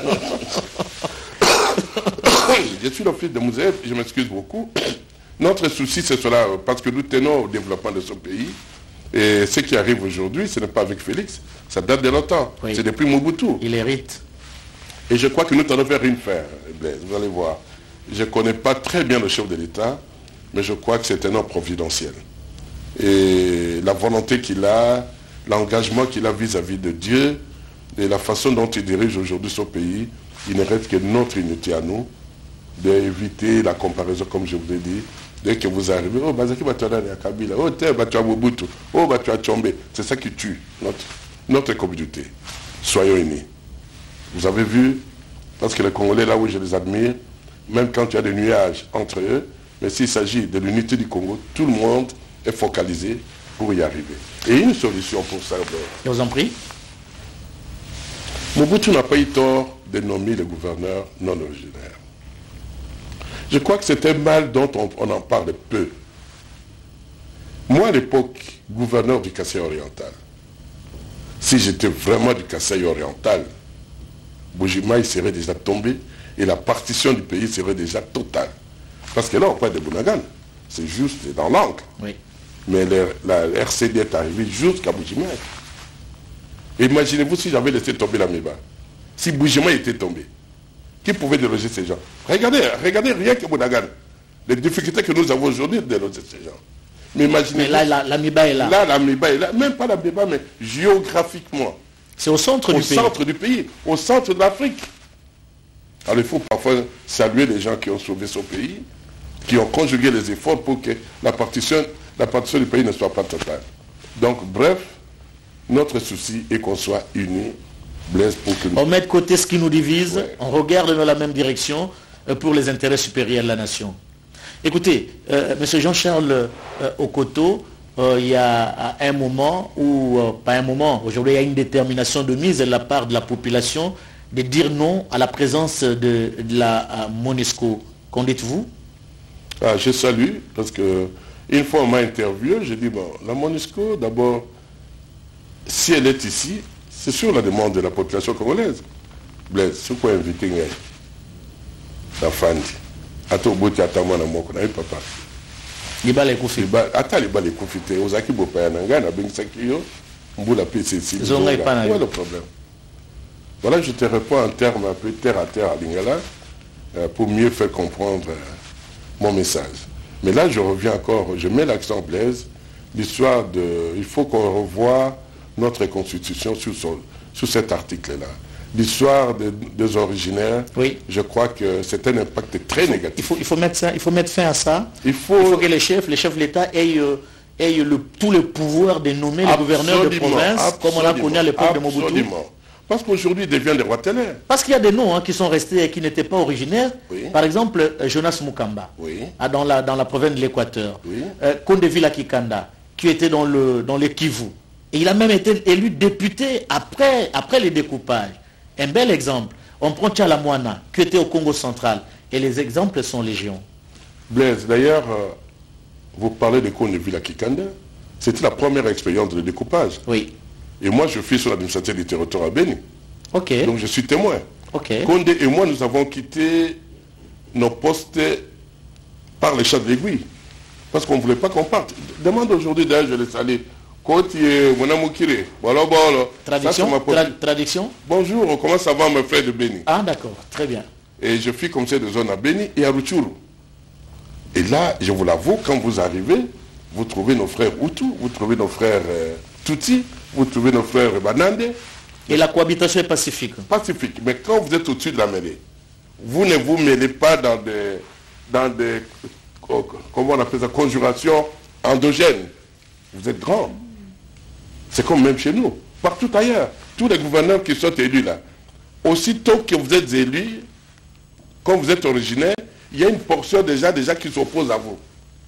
Je suis le fils de Mouzé, je m'excuse beaucoup. Notre souci, c'est cela, parce que nous tenons au développement de ce pays. Et ce qui arrive aujourd'hui, ce n'est pas avec Félix. Ça date de longtemps. Oui. C'est depuis Mobutu. Il hérite. Et je crois que nous allons faire une faire, Blaise. Vous allez voir. Je ne connais pas très bien le chef de l'État, mais je crois que c'est un homme providentiel. Et la volonté qu'il a, l'engagement qu'il a vis-à-vis de Dieu et la façon dont il dirige aujourd'hui ce pays, il ne reste que notre unité à nous, d'éviter la comparaison, comme je vous ai dit. Dès que vous arrivez, oh, Bazaki Batuana et Kabila, oh, Batuana Mobutu, oh, Batuana Tchombe, c'est ça qui tue notre, notre communauté. Soyons unis. Vous avez vu, parce que les Congolais, là où je les admire, même quand il y a des nuages entre eux, mais s'il s'agit de l'unité du Congo, tout le monde est focalisé pour y arriver. Et une solution pour ça. Je vous en prie. Mobutu n'a pas eu tort de nommer les gouverneurs non originaires. Je crois que c'est un mal dont on, on en parle peu. Moi, à l'époque, gouverneur du Kasaï oriental, si j'étais vraiment du Kasaï oriental, Bujimaï serait déjà tombé et la partition du pays serait déjà totale. Parce que là, on parle de Bunagana. C'est juste dans l'angle. Oui. Mais le, la R C D est arrivée jusqu'à Bujimaï. Imaginez-vous si j'avais laissé tomber la Miba. Si Bujimaï était tombé. Qui pouvait déloger ces gens? Regardez, regardez rien que Bunagana. Les difficultés que nous avons aujourd'hui de déloger ces gens. Mais imaginez. Mais là, la, la Miba est là. Là, la Miba est là. Même pas la Miba, mais géographiquement. C'est au centre du pays. Au centre du pays, au centre de l'Afrique. Alors il faut parfois saluer les gens qui ont sauvé son pays, qui ont conjugué les efforts pour que la partition, la partition du pays ne soit pas totale. Donc bref, notre souci est qu'on soit unis, Blaise, pour que nous... On met de côté ce qui nous divise, ouais. On regarde dans la même direction pour les intérêts supérieurs de la nation. Écoutez, euh, M. Jean-Charles euh, Okoto, Euh, il y a un moment où, euh, pas un moment, aujourd'hui il y a une détermination de mise de la part de la population de dire non à la présence de, de la euh, MONUSCO. Qu'en dites-vous? Ah, je salue, parce que une fois on m'a interviewé, j'ai dit, bon, la MONUSCO, d'abord, si elle est ici, c'est sur la demande de la population congolaise. Blaise, c'est quoi inviter la Fandi? Attends, Bouti, attends, moi, on a eu papa. Libale Koufi. Attends, Libale Koufi, Ozaki Bopayananga, na Bensakio, Mboula P C C. Où est le problème? Voilà, je te réponds en termes un peu terre à terre à Lingala, euh, pour mieux faire comprendre euh, mon message. Mais là, je reviens encore, je mets l'accent, Blaise, l'histoire de... Il faut qu'on revoie notre constitution sur, son, sur cet article-là. L'histoire de, des originaires, oui. Je crois que c'est un impact très il faut, négatif. Il faut, il, faut mettre ça, il faut mettre fin à ça. Il faut, il faut que les chefs, les chefs de l'État aient, euh, aient le, tout le pouvoir de nommer les gouverneurs de province, comme on l'a connu à l'époque de Mobutu. Parce qu'aujourd'hui, ils deviennent des rois ténèbres. Parce qu'il y a des noms hein, qui sont restés et qui n'étaient pas originaires. Oui. Par exemple, Jonas Mukamba, oui. dans, la, dans la province de l'Équateur. Oui. Euh, Kondevila Kikanda, qui était dans le, dans le Kivu. Et il a même été élu député après, après les découpages. Un bel exemple. On prend Tchalamouana, qui était au Congo central, et les exemples sont légion. Blaise, d'ailleurs, euh, vous parlez de Kondeville Kikanda, c'était la première expérience de découpage. Oui. Et moi, je suis sur l'administrateur du territoire à Béni. Ok. Donc je suis témoin. Ok. Condé et moi, nous avons quitté nos postes par les chats de l'aiguille. Parce qu'on ne voulait pas qu'on parte. Demande aujourd'hui, d'ailleurs, je laisse aller. Traduction, tra traduction. Bonjour, comment ça va, mes frères de Béni? Ah, d'accord, très bien. Et je suis commissaire de zone à Béni et à Rutshuru. Et là, je vous l'avoue, quand vous arrivez, vous trouvez nos frères Hutu, vous trouvez nos frères euh, Tutsi, vous trouvez nos frères Banande. Et la cohabitation est pacifique. Pacifique. Mais quand vous êtes au-dessus de la mêlée, vous ne vous mêlez pas dans des, dans des, comment on appelle ça, conjurations endogènes. Vous êtes grands. C'est comme même chez nous, partout ailleurs. Tous les gouverneurs qui sont élus là, aussitôt que vous êtes élus, quand vous êtes originaire, il y a une portion déjà, déjà qui s'oppose à vous.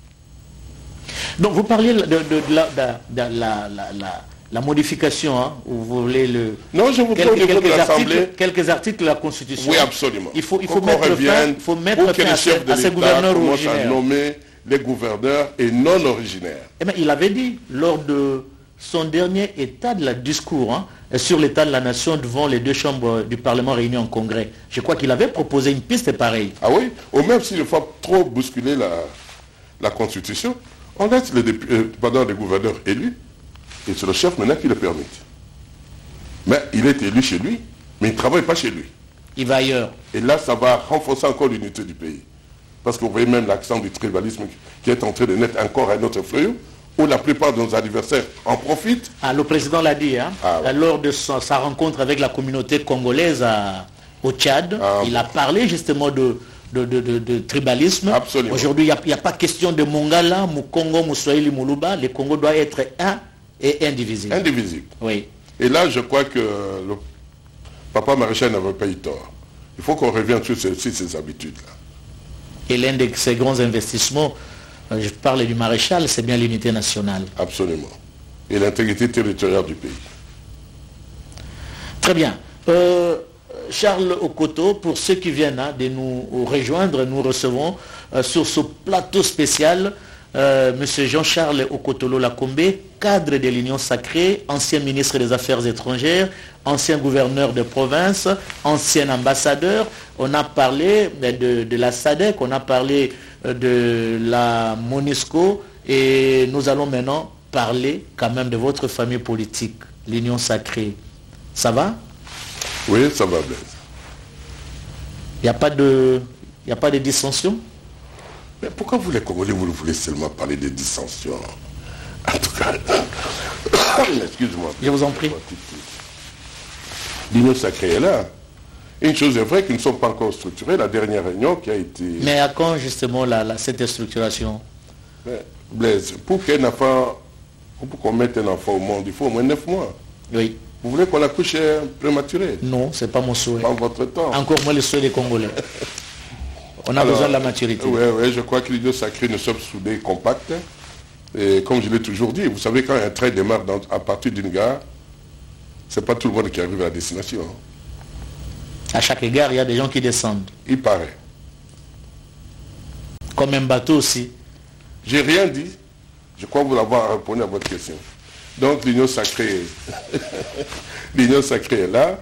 Donc vous parliez de, de, de, la, de, de la, la, la, la modification, hein, où vous voulez le... Non, je vous quelques, parle au niveau de l'Assemblée. Quelques articles de la Constitution. Oui, absolument. Il faut, il faut mettre fin, il faut mettre fin à, ces, à ces gouverneurs originaires. Nommer les gouverneurs et non originaires. Eh bien, il avait dit, lors de son dernier état de la discours, hein, sur l'état de la nation devant les deux chambres du Parlement réunies en congrès, je crois qu'il avait proposé une piste pareille. Ah oui? Ou même s'il faut trop bousculer la, la Constitution, on laisse les, euh, pendant les gouverneurs élus, et c'est le chef maintenant qui le permet. Mais il est élu chez lui, mais il ne travaille pas chez lui. Il va ailleurs. Et là, ça va renforcer encore l'unité du pays. Parce que vous voyez même l'accent du tribalisme qui est en train de naître encore un autre fléau, où la plupart de nos adversaires en profitent. Ah, le président l'a dit, hein, ah, ouais. lors de sa, sa rencontre avec la communauté congolaise à, au Tchad, ah, il bon. a parlé justement de, de, de, de, de tribalisme. Absolument. Aujourd'hui, il n'y a, a pas question de Mongala, Mukongo, Moussoïli, Moulouba. Le Congo doit être un et indivisible. Indivisible. Oui. Et là, je crois que le papa maréchal n'avait pas eu tort. Il faut qu'on revienne sur ces, ces habitudes-là. Et l'un de ces grands investissements, je parle du maréchal, c'est bien l'unité nationale. Absolument. Et l'intégrité territoriale du pays. Très bien. Euh, Charles Okoto, pour ceux qui viennent hein, de nous rejoindre, nous recevons euh, sur ce plateau spécial euh, M. Jean-Charles Okotolo Lakombe, cadre de l'Union Sacrée, ancien ministre des Affaires étrangères, ancien gouverneur de province, ancien ambassadeur. On a parlé de, de la S A D C, on a parlé de la MONUSCO et nous allons maintenant parler quand même de votre famille politique, l'Union Sacrée. Ça va? Oui, ça va bien. Il n'y a pas de, il n'y a pas de dissension? Mais pourquoi vous les Congolais, vous voulez seulement parler de dissension? En tout cas, excuse-moi. Je vous en prie. L'Union Sacrée est là. Une chose est vraie qu'ils ne sont pas encore structurés. La dernière réunion qui a été... Mais à quand justement la, la, cette structuration? Mais, Blaise, pour qu'un enfant, pour qu'on mette un enfant au monde, il faut au moins neuf mois. Oui. Vous voulez qu'on accouche prématuré? Non, ce n'est pas mon souhait. Pas votre temps. Encore moins le souhait des Congolais. On a Alors, besoin de la maturité. Oui, oui, je crois que l'Union Sacrée, nous sommes soudés, compacts. Et comme je l'ai toujours dit, vous savez, quand un train démarre dans, à partir d'une gare, ce n'est pas tout le monde qui arrive à la destination. À chaque gare, il y a des gens qui descendent. Il paraît. Comme un bateau aussi. J'ai rien dit. Je crois vous avoir répondu à votre question. Donc l'Union Sacrée, l'Union Sacrée est là.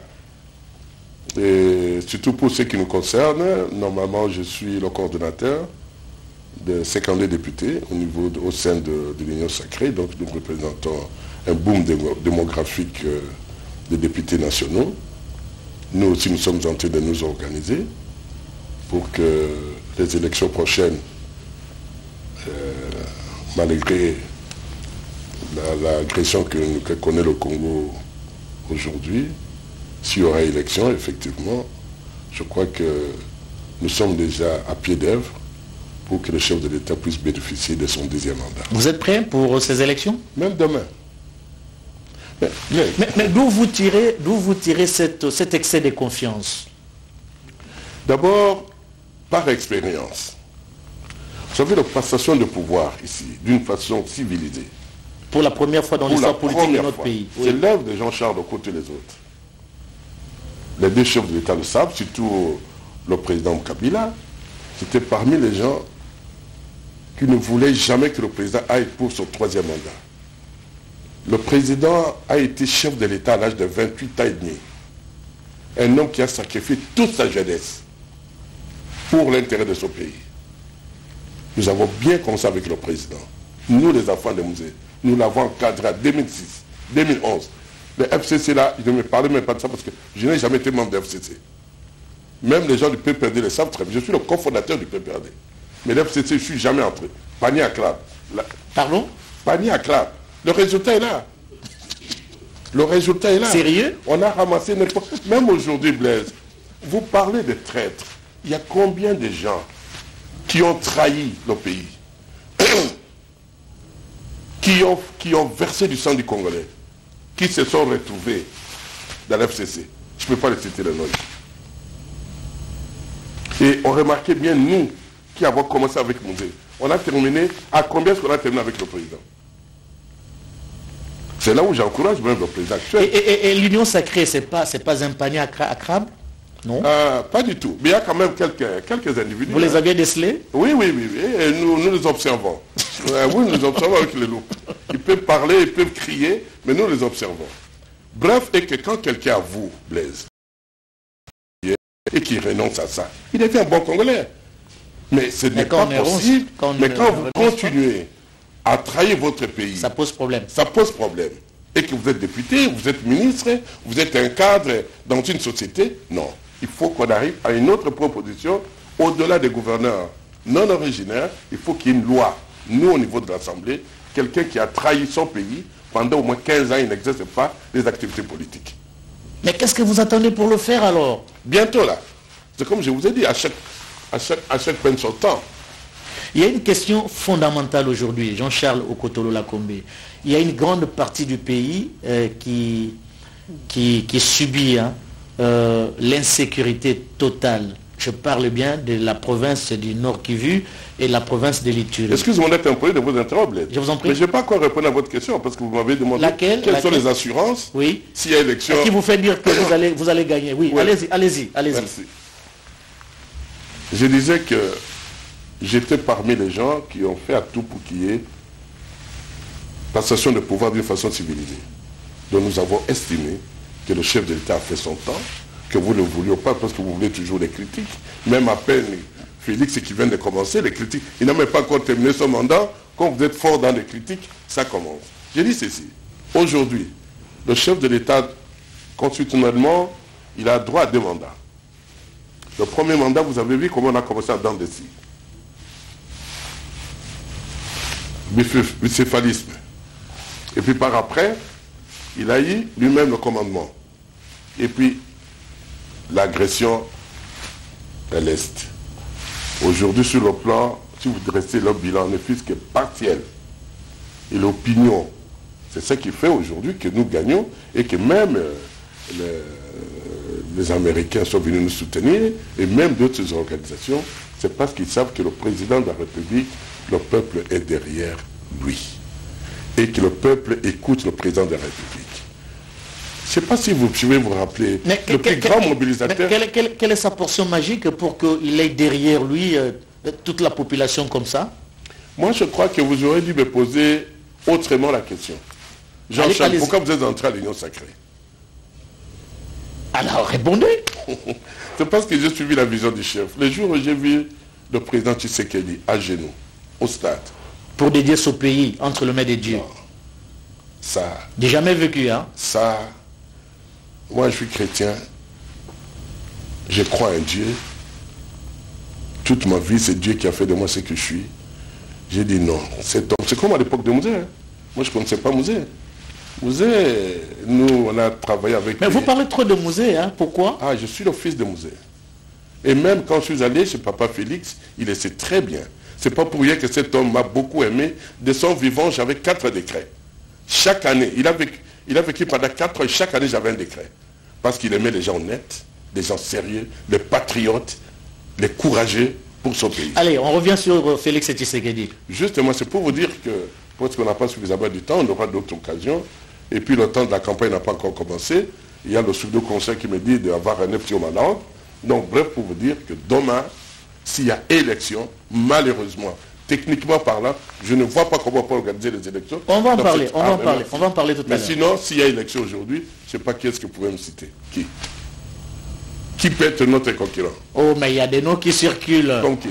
Et surtout pour ce qui nous concerne, normalement je suis le coordonnateur de cinquante-deux députés au niveau de, au sein de, de l'Union Sacrée. Donc nous représentons un boom démographique des députés nationaux. Nous aussi, nous sommes en train de nous organiser pour que les élections prochaines, euh, malgré l'agression que, que connaît le Congo aujourd'hui, s'il y aura élection, effectivement, je crois que nous sommes déjà à pied d'œuvre pour que le chef de l'État puisse bénéficier de son deuxième mandat. Vous êtes prêt pour ces élections? Même demain. Mais, mais, mais, mais d'où vous tirez, d'où vous tirez cette, cet excès de confiance? D'abord, par expérience. Vous savez, la passation de pouvoir ici, d'une façon civilisée. Pour la première fois dans l'histoire politique de notre fois, pays. C'est oui. l'œuvre de Jean-Charles Okoto et les autres. les deux chefs de l'État le savent, surtout le président Kabila, c'était parmi les gens qui ne voulaient jamais que le président aille pour son troisième mandat. Le président a été chef de l'État à l'âge de vingt-huit ans et demi. Un homme qui a sacrifié toute sa jeunesse pour l'intérêt de son pays. Nous avons bien commencé avec le président. Nous, les enfants de Mouzé, nous l'avons encadré en deux mille six, deux mille onze. Le F C C là, je ne me parlais même pas de ça parce que je n'ai jamais été membre du F C C. Même les gens du P P R D le savent très bien. Je suis le cofondateur du P P R D. Mais le F C C, je ne suis jamais entré. Panier à clap. Pardon? Panier à clap. Le résultat est là. Le résultat est là. Sérieux? On a ramassé n'importe... Même aujourd'hui, Blaise, vous parlez de traîtres. Il y a combien de gens qui ont trahi le pays, qui ont, qui ont versé du sang du Congolais, qui se sont retrouvés dans l'F C C. Je ne peux pas les citer le nom. Et on remarquait bien, nous, qui avons commencé avec Mouzé, on a terminé, à combien est-ce qu'on a terminé avec le président? C'est là où j'encourage même le président actuel. Et, et, et l'union sacrée, ce n'est pas, pas un panier à, cra à crabe? Non euh, Pas du tout. Mais il y a quand même quelques, quelques individus. Vous les aviez décelés? Oui, oui, oui. oui. Et nous, nous les observons. euh, oui, nous les observons avec les loups. Ils peuvent parler, ils peuvent crier, mais nous les observons. Bref, et que quand quelqu'un avoue, Blaise, et qu'il renonce à ça, il était un bon Congolais. Mais ce n'est pas possible. Quand mais quand vous continuez à trahir votre pays, ça pose problème. Ça pose problème. Et que vous êtes député, vous êtes ministre, vous êtes un cadre dans une société, non. Il faut qu'on arrive à une autre proposition, au-delà des gouverneurs non originaires, il faut qu'il y ait une loi. Nous, au niveau de l'Assemblée, quelqu'un qui a trahi son pays, pendant au moins quinze ans, il n'exerce pas les activités politiques. Mais qu'est-ce que vous attendez pour le faire alors? Bientôt là. C'est comme je vous ai dit, à chaque, à chaque, à chaque peine son temps. Il y a une question fondamentale aujourd'hui, Jean-Charles Okotolo-Lakombe. Il y a une grande partie du pays euh, qui, qui, qui subit hein, euh, l'insécurité totale. Je parle bien de la province du Nord Kivu et la province de l'Ituri. Excusez-moi d'être un peu de vous interrompre. Je vous en prie. Mais je n'ai pas encore répondu à votre question parce que vous m'avez demandé laquelle, quelles laquelle sont les assurances oui. s'il y a élection. Qui vous fait dire que vous allez, vous allez gagner. Oui, ouais. allez-y, allez-y, allez-y. Merci. Je disais que j'étais parmi les gens qui ont fait à tout pour qu'il y ait passation de pouvoir d'une façon civilisée. Donc nous avons estimé que le chef de l'État a fait son temps, que vous ne vouliez pas parce que vous voulez toujours les critiques. Même à peine Félix qui vient de commencer, les critiques, il n'a même pas encore terminé son mandat. Quand vous êtes fort dans les critiques, ça commence. J'ai dit ceci. Aujourd'hui, le chef de l'État, constitutionnellement, il a droit à deux mandats. Le premier mandat, vous avez vu comment on a commencé à dents des scies. Bicéphalisme. Et puis par après, il a eu lui-même le commandement. Et puis, l'agression de l'Est. Aujourd'hui, sur le plan, si vous dressez le bilan, ne fût-ce que partiel. Et l'opinion, c'est ce qui fait aujourd'hui que nous gagnons et que même euh, les, les Américains sont venus nous soutenir et même d'autres organisations, c'est parce qu'ils savent que le président de la République, le peuple est derrière lui. Et que le peuple écoute le président de la République. Je ne sais pas si vous pouvez vous rappeler, mais le plus grand mobilisateur... Quelle, quelle, quelle est sa portion magique pour qu'il ait derrière lui euh, toute la population comme ça? Moi, je crois que vous aurez dû me poser autrement la question. Jean-Charles, pourquoi vous êtes entré à l'Union sacrée? Alors, répondez. C'est parce que j'ai suivi la vision du chef. Le jour où j'ai vu le président Tshisekedi à genoux, au stade. Pour dédier ce pays entre le mains de Dieu. Non. Ça... J'ai jamais vécu, hein? Ça... Moi, je suis chrétien. Je crois en Dieu. Toute ma vie, c'est Dieu qui a fait de moi ce que je suis. J'ai dit non. C'est comme à l'époque de Mouzé. Hein. Moi, je ne connaissais pas Mouzé. Mouzé, nous, on a travaillé avec... Mais les... vous parlez trop de Mouzé, hein? Pourquoi? Ah, je suis le fils de Mouzé. Et même quand je suis allé chez Papa Félix, il le sait très bien. C'est pas pour rien que cet homme m'a beaucoup aimé. De son vivant, j'avais quatre décrets. Chaque année, il a vécu, il a vécu pendant quatre ans, chaque année j'avais un décret. Parce qu'il aimait les gens honnêtes, les gens sérieux, les patriotes, les courageux pour son pays. Allez, on revient sur Félix Tshisekedi. Justement, c'est pour vous dire que, parce qu'on n'a pas suffisamment du temps, on aura d'autres occasions, et puis le temps de la campagne n'a pas encore commencé, il y a le chef de conseil qui me dit d'avoir un petit malade. Donc bref, pour vous dire que demain, s'il y a élection, malheureusement, techniquement parlant, je ne vois pas comment on peut organiser les élections. On va en parler, on va en parler, on va en parler tout à l'heure. Mais sinon, s'il y a élection aujourd'hui, je ne sais pas qui est-ce que vous pouvez me citer. Qui Qui peut être notre concurrent? Oh, mais il y a des noms qui circulent. Donc qui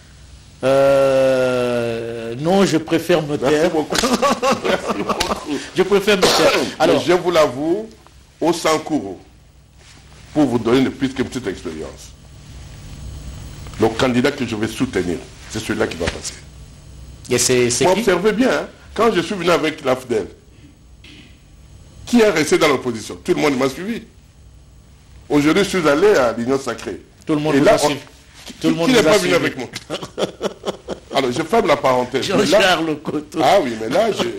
euh, Non, je préfère me taire. Merci beaucoup. Merci beaucoup. Je préfère me taire. Alors, mais je vous l'avoue, au Sankourou, pour vous donner une, plus qu'une petite expérience, le candidat que je vais soutenir, c'est celui-là qui va passer. Et c'est qui? Vous observez bien, hein, quand je suis venu avec l'A F D E L, qui est resté dans l'opposition? Tout le monde m'a suivi. Aujourd'hui, je suis allé à l'Union Sacrée. Tout le monde Et vous là, a suivi. Qui, Tout le monde qui n'est pas suivi. venu avec moi? Alors, je ferme la parenthèse. Jean-Charles Coteau. Ah oui, mais là, je...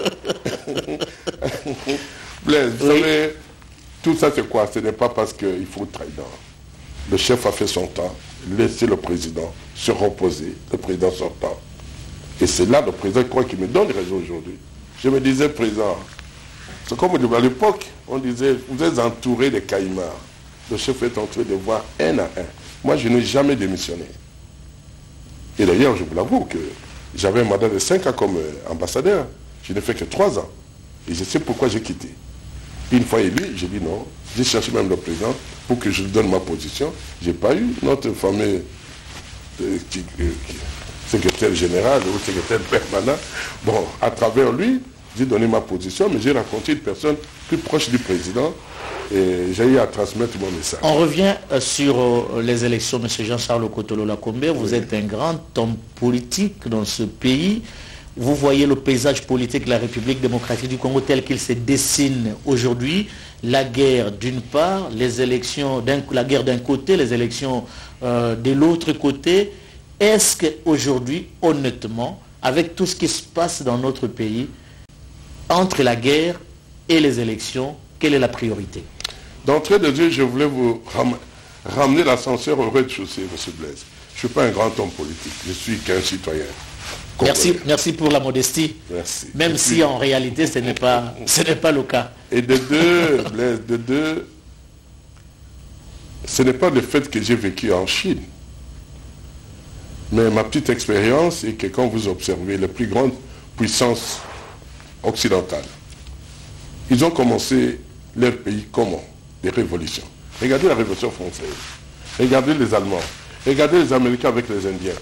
Blaise, vous Oui. savez, tout ça c'est quoi? Ce n'est pas parce qu'il faut trahir. Le chef a fait son temps, laissez le président se reposer, le président sortant. Et c'est là le président, quoi, qui me donne raison aujourd'hui. Je me disais, président, c'est comme à l'époque, on disait, vous êtes entouré de caïmans. Le chef est en train de voir un à un. Moi, je n'ai jamais démissionné. Et d'ailleurs, je vous l'avoue que j'avais un mandat de cinq ans comme euh, ambassadeur. Je n'ai fait que trois ans. Et je sais pourquoi j'ai quitté. Une fois élu, j'ai dit non. J'ai cherché même le président pour que je lui donne ma position. Je n'ai pas eu notre fameux euh, qui, euh, qui, secrétaire général ou secrétaire permanent. Bon, à travers lui, j'ai donné ma position, mais j'ai rencontré une personne plus proche du président et j'ai eu à transmettre mon message. On revient euh, sur euh, les élections, M. Jean-Charles Kotolo Lacombe. Vous oui. êtes un grand homme politique dans ce pays. Vous voyez le paysage politique de la République démocratique du Congo tel qu'il se dessine aujourd'hui. La guerre d'une part, les élections, la guerre d'un côté, les élections euh, de l'autre côté. Est-ce qu'aujourd'hui, honnêtement, avec tout ce qui se passe dans notre pays, entre la guerre et les élections, quelle est la priorité? D'entrée de jeu, je voulais vous ram ramener l'ascenseur au rez-de-chaussée, M. Blaise. Je ne suis pas un grand homme politique, je suis qu'un citoyen. Merci, merci pour la modestie. Merci. Même si puis, en réalité, ce n'est pas, ce n'est pas le cas. Et de deux, Blaise, de deux, ce n'est pas le fait que j'ai vécu en Chine. Mais ma petite expérience est que quand vous observez les plus grandes puissances occidentales, ils ont commencé leur pays comment? Des révolutions. Regardez la révolution française. Regardez les Allemands. Regardez les Américains avec les Indiens.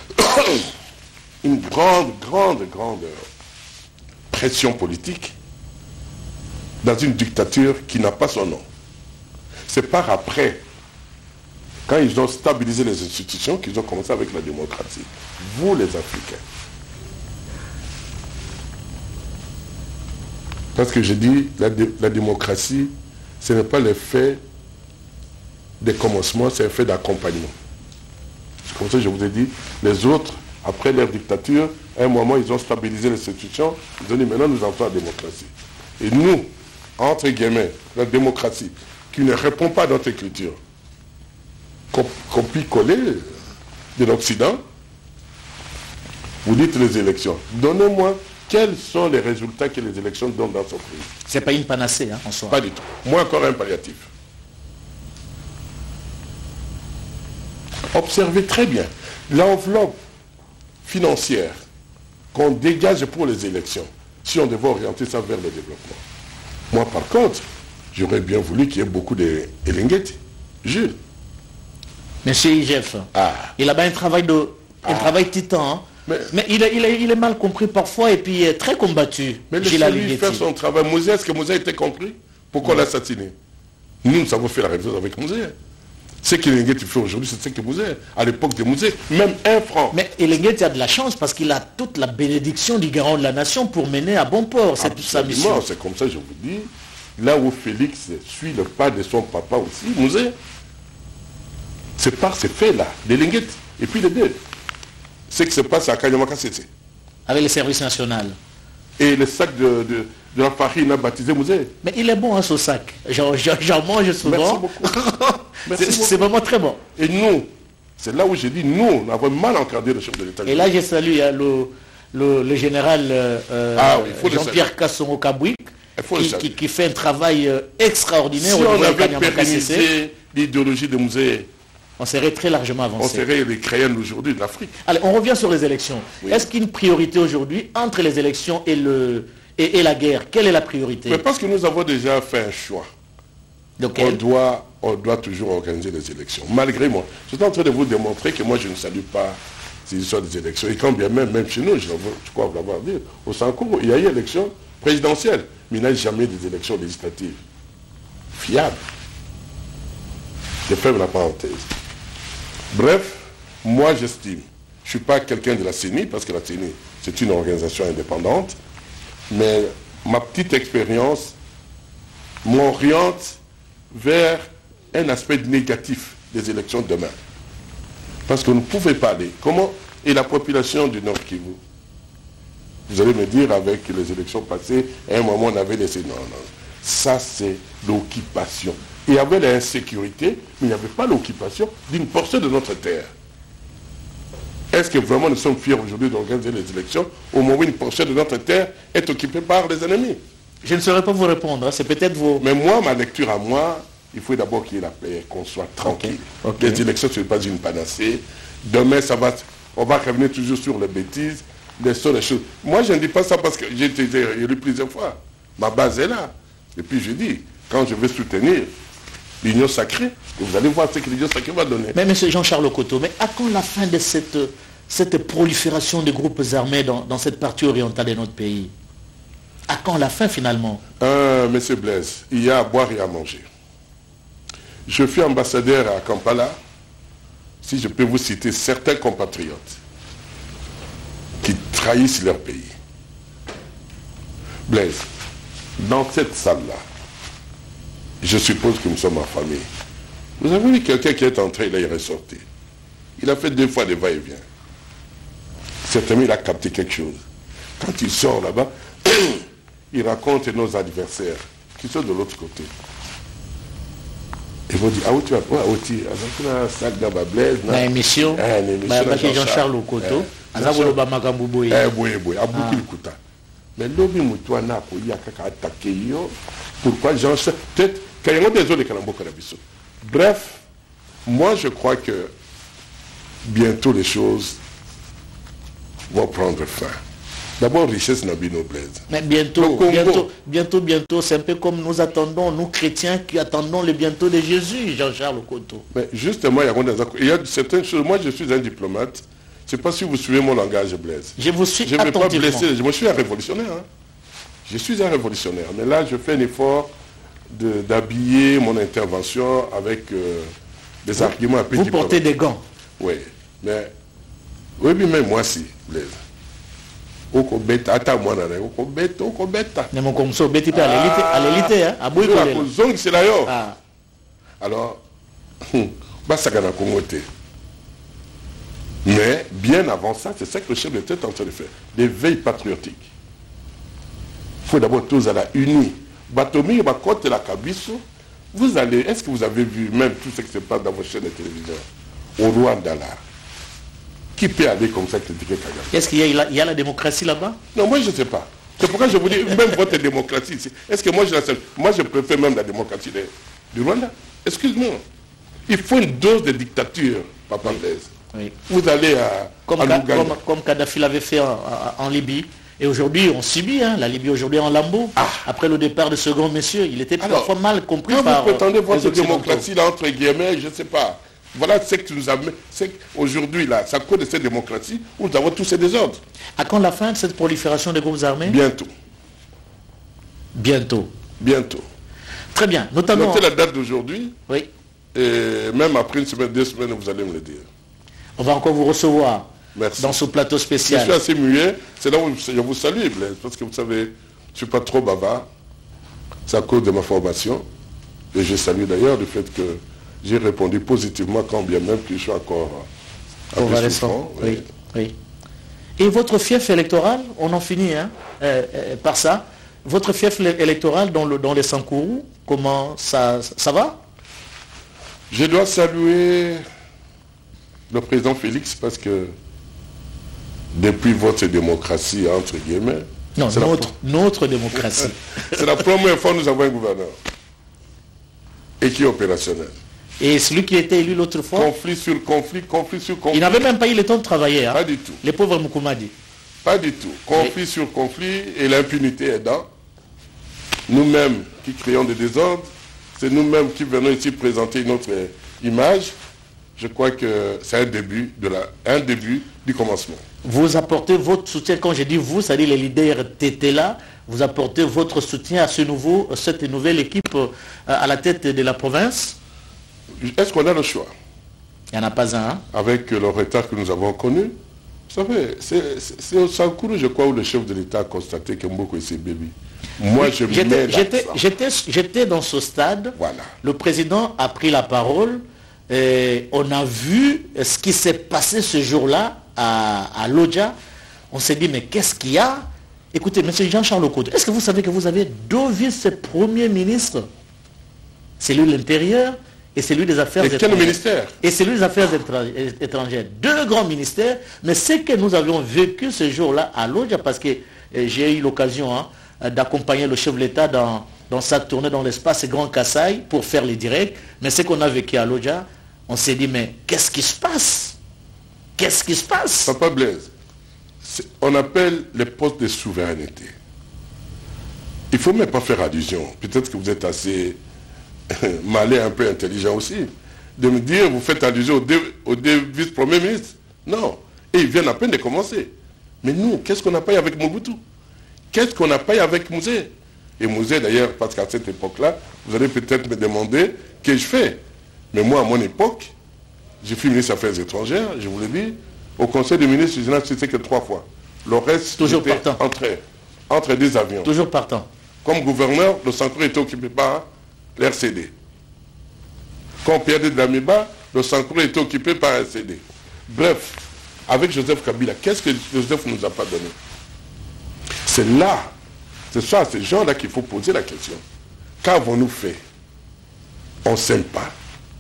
Une grande, grande, grande pression politique dans une dictature qui n'a pas son nom. C'est par après, quand ils ont stabilisé les institutions, qu'ils ont commencé avec la démocratie. Vous, les Africains. Parce que je dis, la, dé la démocratie, ce n'est pas l'effet des commencements, c'est l'effet d'accompagnement. C'est comme ça que je vous ai dit, les autres, après leur dictature, à un moment, ils ont stabilisé les institutions, ils ont dit, maintenant, nous entrons à la démocratie. Et nous, entre guillemets, la démocratie, qui ne répond pas à notre culture, copie-coller de l'Occident, vous dites les élections. Donnez-moi quels sont les résultats que les élections donnent dans son pays. Ce n'est pas une panacée, hein, en soi. Pas du tout. Moi, encore un palliatif. Observez très bien l'enveloppe financière qu'on dégage pour les élections, si on devait orienter ça vers le développement. Moi, par contre, j'aurais bien voulu qu'il y ait beaucoup d'Elengeti. Jules. Monsieur Igef, ah. il a bien un travail, de, un ah. travail titan, hein. mais, mais il, est, il, est, il est mal compris parfois et puis très combattu. Mais laissez-lui faire son travail. Mouzé, est-ce que Mouzé a été compris? Pourquoi oui. l'a assassiné? Nous, nous avons fait la révision avec Mouzé. Ce qu'Elengeti fait aujourd'hui, c'est ce que Mouzé, à l'époque de Mouzé, même un franc. Mais Elengeti a de la chance parce qu'il a toute la bénédiction du garant de la nation pour mener à bon port cette sa mission. C'est comme ça, je vous dis, là où Félix suit le pas de son papa aussi, Mouzé, c'est par ces faits-là, l'Elengeti, et puis les deux. Ce qui se passe à Kanyamaka Setse. Avec le service national. Et le sac de, de, de la farine a baptisé Mouzé. Mais il est bon, hein, ce sac. J'en mange souvent. Merci beaucoup. C'est vraiment très bon. Et nous, c'est là où j'ai dit, nous, on avait mal encadré le chef de l'État. Et là, je salue hein, le, le, le général euh, ah, oui, Jean-Pierre Kassongo Kabouik, faut qui, le saluer. Qui, qui fait un travail euh, extraordinaire. Si au on avait Kanyama pérennisé l'idéologie de Mouzé, on serait très largement avancé. on serait les créens aujourd'hui de l'Afrique. Allez, on revient sur les élections. Oui. Est-ce qu'il y a une priorité aujourd'hui entre les élections et, le, et, et la guerre? Quelle est la priorité? Mais parce que nous avons déjà fait un choix. Donc, On doit, on doit toujours organiser les élections. Malgré moi, je suis en train de vous démontrer que moi je ne salue pas ces histoires des élections. Et quand bien même, même chez nous, je, je crois vous l'avoir dit, au Sankourou, il y a eu élection présidentielle, mais il n'y a jamais des élections législatives fiables. Je ferme la parenthèse. Bref, moi j'estime, je ne suis pas quelqu'un de la C E N I, parce que la C E N I, c'est une organisation indépendante, mais ma petite expérience m'oriente vers un aspect négatif des élections de demain. Parce que vous ne pouvez pas aller. Comment est la population du Nord Kivu? Vous allez me dire, avec les élections passées, à un moment on avait laissé. Non, non. Ça c'est l'occupation. Il y avait l'insécurité, mais il n'y avait pas l'occupation d'une portion de notre terre. Est-ce que vraiment nous sommes fiers aujourd'hui d'organiser les élections au moment où une portion de notre terre est occupée par les ennemis? je ne saurais pas vous répondre. Hein. C'est peut-être vos... Mais moi, ma lecture à moi, il faut d'abord qu'il y ait la paix, qu'on soit tranquille. Okay. Okay. Les élections, ce n'est pas une panacée. Demain, ça va, on va revenir toujours sur les bêtises, les seules les choses. Moi, je ne dis pas ça parce que j'ai été élu plusieurs fois. Ma base est là. Et puis je dis, quand je vais soutenir l'union sacrée, vous allez voir ce que l'union sacrée va donner. Mais M. Jean-Charles Okoto, mais à quand la fin de cette, cette prolifération des groupes armés dans, dans cette partie orientale de notre pays? À quand la fin finalement? euh, Monsieur Blaise, il y a à boire et à manger. Je suis ambassadeur à Kampala. Si je peux vous citer certains compatriotes qui trahissent leur pays. Blaise, dans cette salle-là, je suppose que nous sommes en famille. Vous avez vu quelqu'un qui est entré, là, il est ressorti. Il a fait deux fois des va-et-vient. Certainement, il a capté quelque chose. Quand il sort là-bas, il raconte nos adversaires qui sont de l'autre côté. Ils vont dire, ah oui, tu vas voir, ah oui, tu vas voir, Blaise. Dans l'émission, Jean-Charles Okoto, Azaboloba Makambuboye. Eh, oui, oui, à beaucoup de coups. Mais l'homme, moi, n'a pas attaqué. Pourquoi Jean-Charles? Peut-être qu'il y a des autres qui. Bref, moi, je crois que bientôt les choses vont prendre fin. D'abord, richesse Nabino Blaise. Mais bientôt, bientôt, bientôt, bientôt, c'est un peu comme nous attendons, nous chrétiens qui attendons le bientôt de Jésus, Jean-Charles Okoto. Mais justement, il y, a des, il y a certaines choses. Moi, je suis un diplomate. Je ne sais pas si vous suivez mon langage, Blaise. Je vous suis Je ne vais pas attentivement. blesser. Je me suis un révolutionnaire. Hein. Je suis un révolutionnaire. Mais là, je fais un effort d'habiller mon intervention avec euh, des vous, arguments un peu Vous portez des gants. Oui. Mais, oui, mais même moi, si, Blaise. Okobeta, ata mwana na okobeta, okobeta. Ne mon comme ça, beti à l'élite, à l'élite, hein, à Bouyko. Zong c'est là yo. Ah. Alors, basaka na Kongote. Mais bien avant ça, c'est ça que le chef d'État est en train de faire. Des veilles patriotiques. Il faut d'abord tous à la unie. Batomi, Bakote, la Kabiso. Vous allez, est-ce que vous avez vu même tout ce qui se passe dans vos chaînes de télévision au Rwanda là? Qui peut aller comme ça critiquer Kagame? Est-ce qu'il y, y a la démocratie là-bas? Non, moi je ne sais pas. C'est pourquoi je vous dis, même votre démocratie, est-ce que moi je la sais? Moi je préfère même la démocratie de, du Rwanda. Excuse-moi. Il faut une dose de dictature, Papa Blaise. Oui. Vous allez à, comme, à Ka, comme, comme Kadhafi l'avait fait en, en, en Libye. Et aujourd'hui, on subit, hein, la Libye aujourd'hui en lambeau. Ah. Après le départ de ce grand monsieur, il était Alors, parfois mal compris quand par... Vous prétendez votre démocratie, là, entre guillemets, je ne sais pas. Voilà ce que tu nous as mis. C'est qu'aujourd'hui, là, ça cause de cette démocratie où nous avons tous ces désordres. À quand la fin de cette prolifération des groupes armés? Bientôt. Bientôt. Bientôt. Très bien. Notamment... Notez la date d'aujourd'hui. Oui. Et même après une semaine, deux semaines, vous allez me le dire. On va encore vous recevoir. Merci. Dans ce plateau spécial. Je suis assez muet. C'est là où je vous salue, Blaise, parce que vous savez, je ne suis pas trop bavard. C'est à cause de ma formation. Et je salue d'ailleurs le fait que j'ai répondu positivement, quand bien même que je suis encore un peu souffrant. Oui, oui. Et votre fief électoral, on en finit hein, euh, euh, par ça. Votre fief électoral dans, le, dans les Sankourou, comment ça, ça va? Je dois saluer le président Félix parce que depuis votre démocratie, entre guillemets, Non, notre, la... notre démocratie. C'est la première fois que nous avons un gouverneur. Et qui est opérationnel. Et celui qui était élu l'autre fois... Conflit sur conflit, conflit sur conflit. Il n'avait même pas eu le temps de travailler. Hein. Pas du tout. Les pauvres Moukoumadi. Pas du tout. Conflit oui. sur conflit et l'impunité aidant. Nous-mêmes qui créons des désordres, c'est nous-mêmes qui venons ici présenter notre image. Je crois que c'est un début, de la, un début du commencement. Vous apportez votre soutien, quand je dis vous, c'est-à-dire les leaders T là, vous apportez votre soutien à ce nouveau, cette nouvelle équipe à la tête de la province? Est-ce qu'on a le choix? Il n'y en a pas un. Hein? Avec le retard que nous avons connu, vous savez, c'est au Sankourou, je crois, où le chef de l'État a constaté que Mboko est bébé. Moi, je J'étais dans ce stade, voilà. Le président a pris la parole, et on a vu ce qui s'est passé ce jour-là à, à Lodja. On s'est dit, mais qu'est-ce qu'il y a? Écoutez, M. Jean-Charles Okoto, est-ce que vous savez que vous avez deux vice-premiers ministres? Celui de l'Intérieur et celui des Affaires et étrangères. Quel ministère? Et celui des Affaires étrangères. Deux grands ministères, mais ce que nous avions vécu ce jour-là à Lodja, parce que eh, j'ai eu l'occasion hein, d'accompagner le chef de l'État dans, dans sa tournée dans l'espace Grand Kassai pour faire les directs, mais ce qu'on a vécu à Lodja, on s'est dit, mais qu'est-ce qui se passe? Qu'est-ce qui se passe? Papa Blaise, on appelle les postes de souveraineté. Il ne faut même pas faire allusion. Peut-être que vous êtes assez malais, un peu intelligent aussi, de me dire, vous faites allusion aux deux, aux deux vice-premiers ministres. Non. Et ils viennent à peine de commencer. Mais nous, qu'est-ce qu'on n'a pas eu avec Mobutu? Qu'est-ce qu'on n'a pas eu avec Mouzé? Et Mouzé, d'ailleurs, parce qu'à cette époque-là, vous allez peut-être me demander que je fais. Mais moi, à mon époque, j'ai fait ministre des Affaires étrangères, je vous l'ai dit, au Conseil des ministres, je n'ai assisté que trois fois. Le reste, toujours partant. Entre, entre des avions. Toujours partant. Comme gouverneur, le Sankourou était occupé par l'R C D. Comme Pierre de Damiba, le Sankourou était occupé par l'R C D. Bref, avec Joseph Kabila, qu'est-ce que Joseph ne nous a pas donné? C'est là, c'est ça, ces gens-là qu'il faut poser la question. Qu'avons-nous fait? On ne s'aime pas.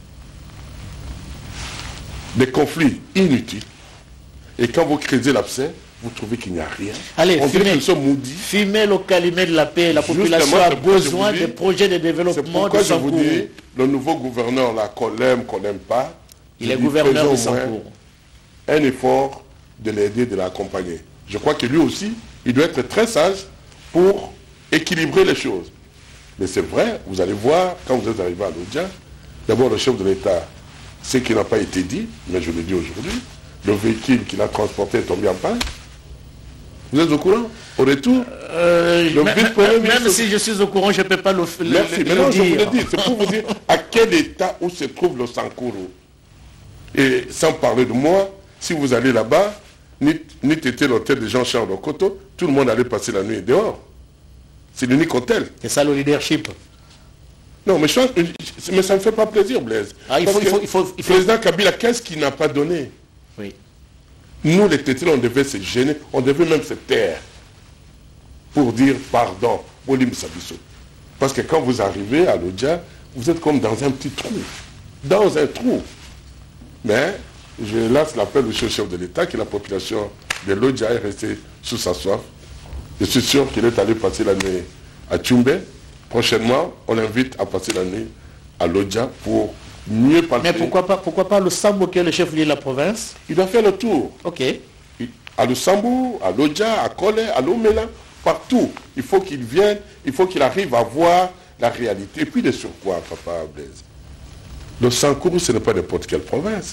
Des conflits inutiles. Et quand vous creusez l'abcès, vous trouvez qu'il n'y a rien. Allez, on fumez, dirait que nous sommes maudits. Fumez le calumet de la paix. La population a besoin de projets de développement de Sankourou. Je vous dis, le nouveau gouverneur là, qu'on l'aime, qu'on n'aime pas, il est gouverneur de Sankourou. Un effort de l'aider, de l'accompagner. Je crois que lui aussi, il doit être très sage pour équilibrer les choses. Mais c'est vrai, vous allez voir, quand vous êtes arrivé à Lodja, d'abord le chef de l'État, ce qui n'a pas été dit, mais je le dis aujourd'hui, le véhicule qu'il a transporté est tombé en panne. Vous êtes au courant? Au retour euh, le Même, même si je suis au courant, je ne peux pas le, le, Merci. le, mais non, le je dire. vous l'ai dit, c'est pour vous dire à quel état où se trouve le Sankourou. Et sans parler de moi, si vous allez là-bas, n'eût été l'hôtel de Jean-Charles Okoto, tout le monde allait passer la nuit dehors. C'est l'unique hôtel. C'est ça le leadership. Non, mais, je, mais ça ne me fait pas plaisir, Blaise. Ah, il faut, il faut, il faut, il faut... Président Kabila, qu'est-ce qu'il n'a pas donné? Oui. Nous, les Tétils, on devait se gêner, on devait même se taire pour dire pardon, Olim Sabiso. Parce que quand vous arrivez à Lodja, vous êtes comme dans un petit trou. Dans un trou. Mais je lance l'appel au chef de l'État que la population de Lodja est restée sous sa soif. Je suis sûr qu'il est allé passer la nuit à Tchumbe. Prochainement, on l'invite à passer la nuit à Lodja pour mieux parler. Mais pourquoi pas, pourquoi pas le Sambou qui est le chef-lieu de la province? Il doit faire le tour. Ok. À le Sambou, à Lodja, à Kole, à Lomela, partout. Il faut qu'il vienne, il faut qu'il arrive à voir la réalité. Et puis de surcroît, Papa Blaise, le Sankourou, ce n'est pas n'importe quelle province.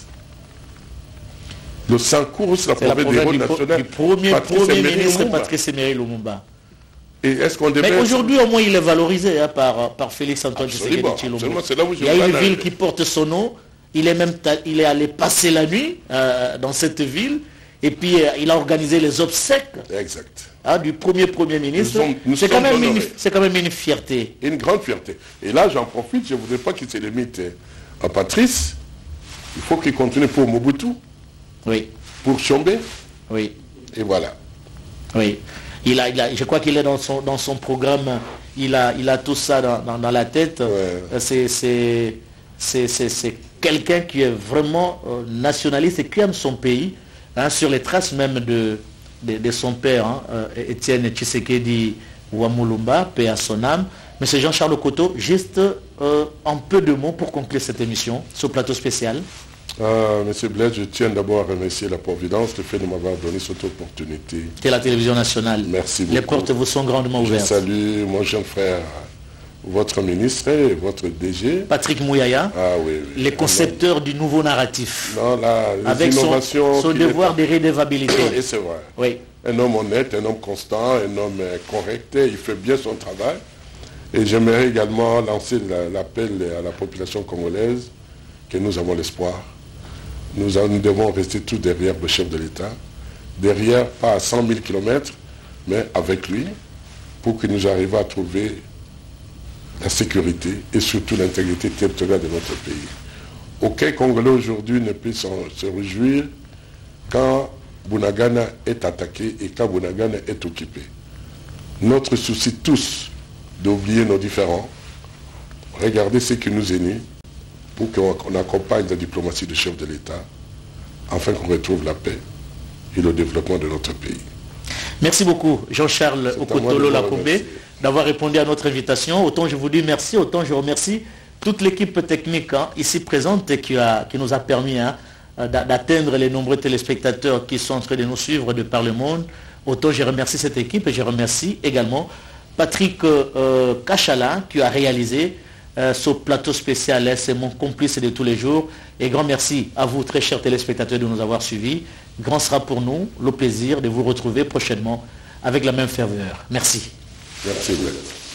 Le Sankourou, c'est la province des héros nationaux. Du premier, premier ministre Patrice Emery Lumumba. Et est-ce qu'on devait... Mais aujourd'hui, au moins, il est valorisé hein, par, par Félix Antoine Tshisekedi Tshilombo. Il y a une ville qui porte son nom. Il est même il est allé passer la nuit euh, dans cette ville. Et puis, euh, il a organisé les obsèques exact. Hein, du premier Premier ministre. C'est quand, quand même une fierté. Une grande fierté. Et là, j'en profite. Je ne voudrais pas qu'il se limite à Patrice. Il faut qu'il continue pour Mobutu. Oui. Pour Tshombe. Oui. Et voilà. Oui. Il a, il a, je crois qu'il est dans son, dans son programme, il a, il a tout ça dans, dans, dans la tête. Ouais. C'est quelqu'un qui est vraiment euh, nationaliste et qui aime son pays, hein, sur les traces même de, de, de son père, hein, euh, Étienne Tshisekedi Wamulumba, paix à son âme. Monsieur Jean-Charles Koto, juste euh, un peu de mots pour conclure cette émission, ce plateau spécial. Euh, Monsieur Blaise, je tiens d'abord à remercier la Providence du fait de m'avoir donné cette opportunité. C'est la télévision nationale. Merci beaucoup. Les portes vous sont grandement ouvertes. Je salue mon jeune frère, votre ministre et votre D G. Patrick Mouyaya, ah, oui, oui. les concepteurs ah, du nouveau narratif. Non, là, les avec son, son devoir de rédévabilité. Et c'est vrai. Oui. Un homme honnête, un homme constant, un homme correct, il fait bien son travail. Et j'aimerais également lancer l'appel à la population congolaise que nous avons l'espoir. Nous, nous devons rester tous derrière le chef de l'État, derrière, pas à cent mille kilomètres, mais avec lui, pour que nous arrivions à trouver la sécurité et surtout l'intégrité territoriale de notre pays. Aucun Congolais aujourd'hui ne peut se réjouir quand Bunagana est attaqué et quand Bunagana est occupé. Notre souci tous d'oublier nos différends, regarder ce qui nous unit pour qu'on accompagne la diplomatie du chef de l'État afin qu'on retrouve la paix et le développement de notre pays. Merci beaucoup Jean-Charles Okotolo Lakombe d'avoir répondu à notre invitation. Autant je vous dis merci, autant je remercie toute l'équipe technique hein, ici présente qui, a, qui nous a permis hein, d'atteindre les nombreux téléspectateurs qui sont en train de nous suivre de par le monde. Autant je remercie cette équipe et je remercie également Patrick euh, Kachala qui a réalisé euh, ce plateau spécial. C'est mon complice de tous les jours. Et grand merci à vous, très chers téléspectateurs, de nous avoir suivis. Grand sera pour nous le plaisir de vous retrouver prochainement avec la même ferveur. Merci. Merci.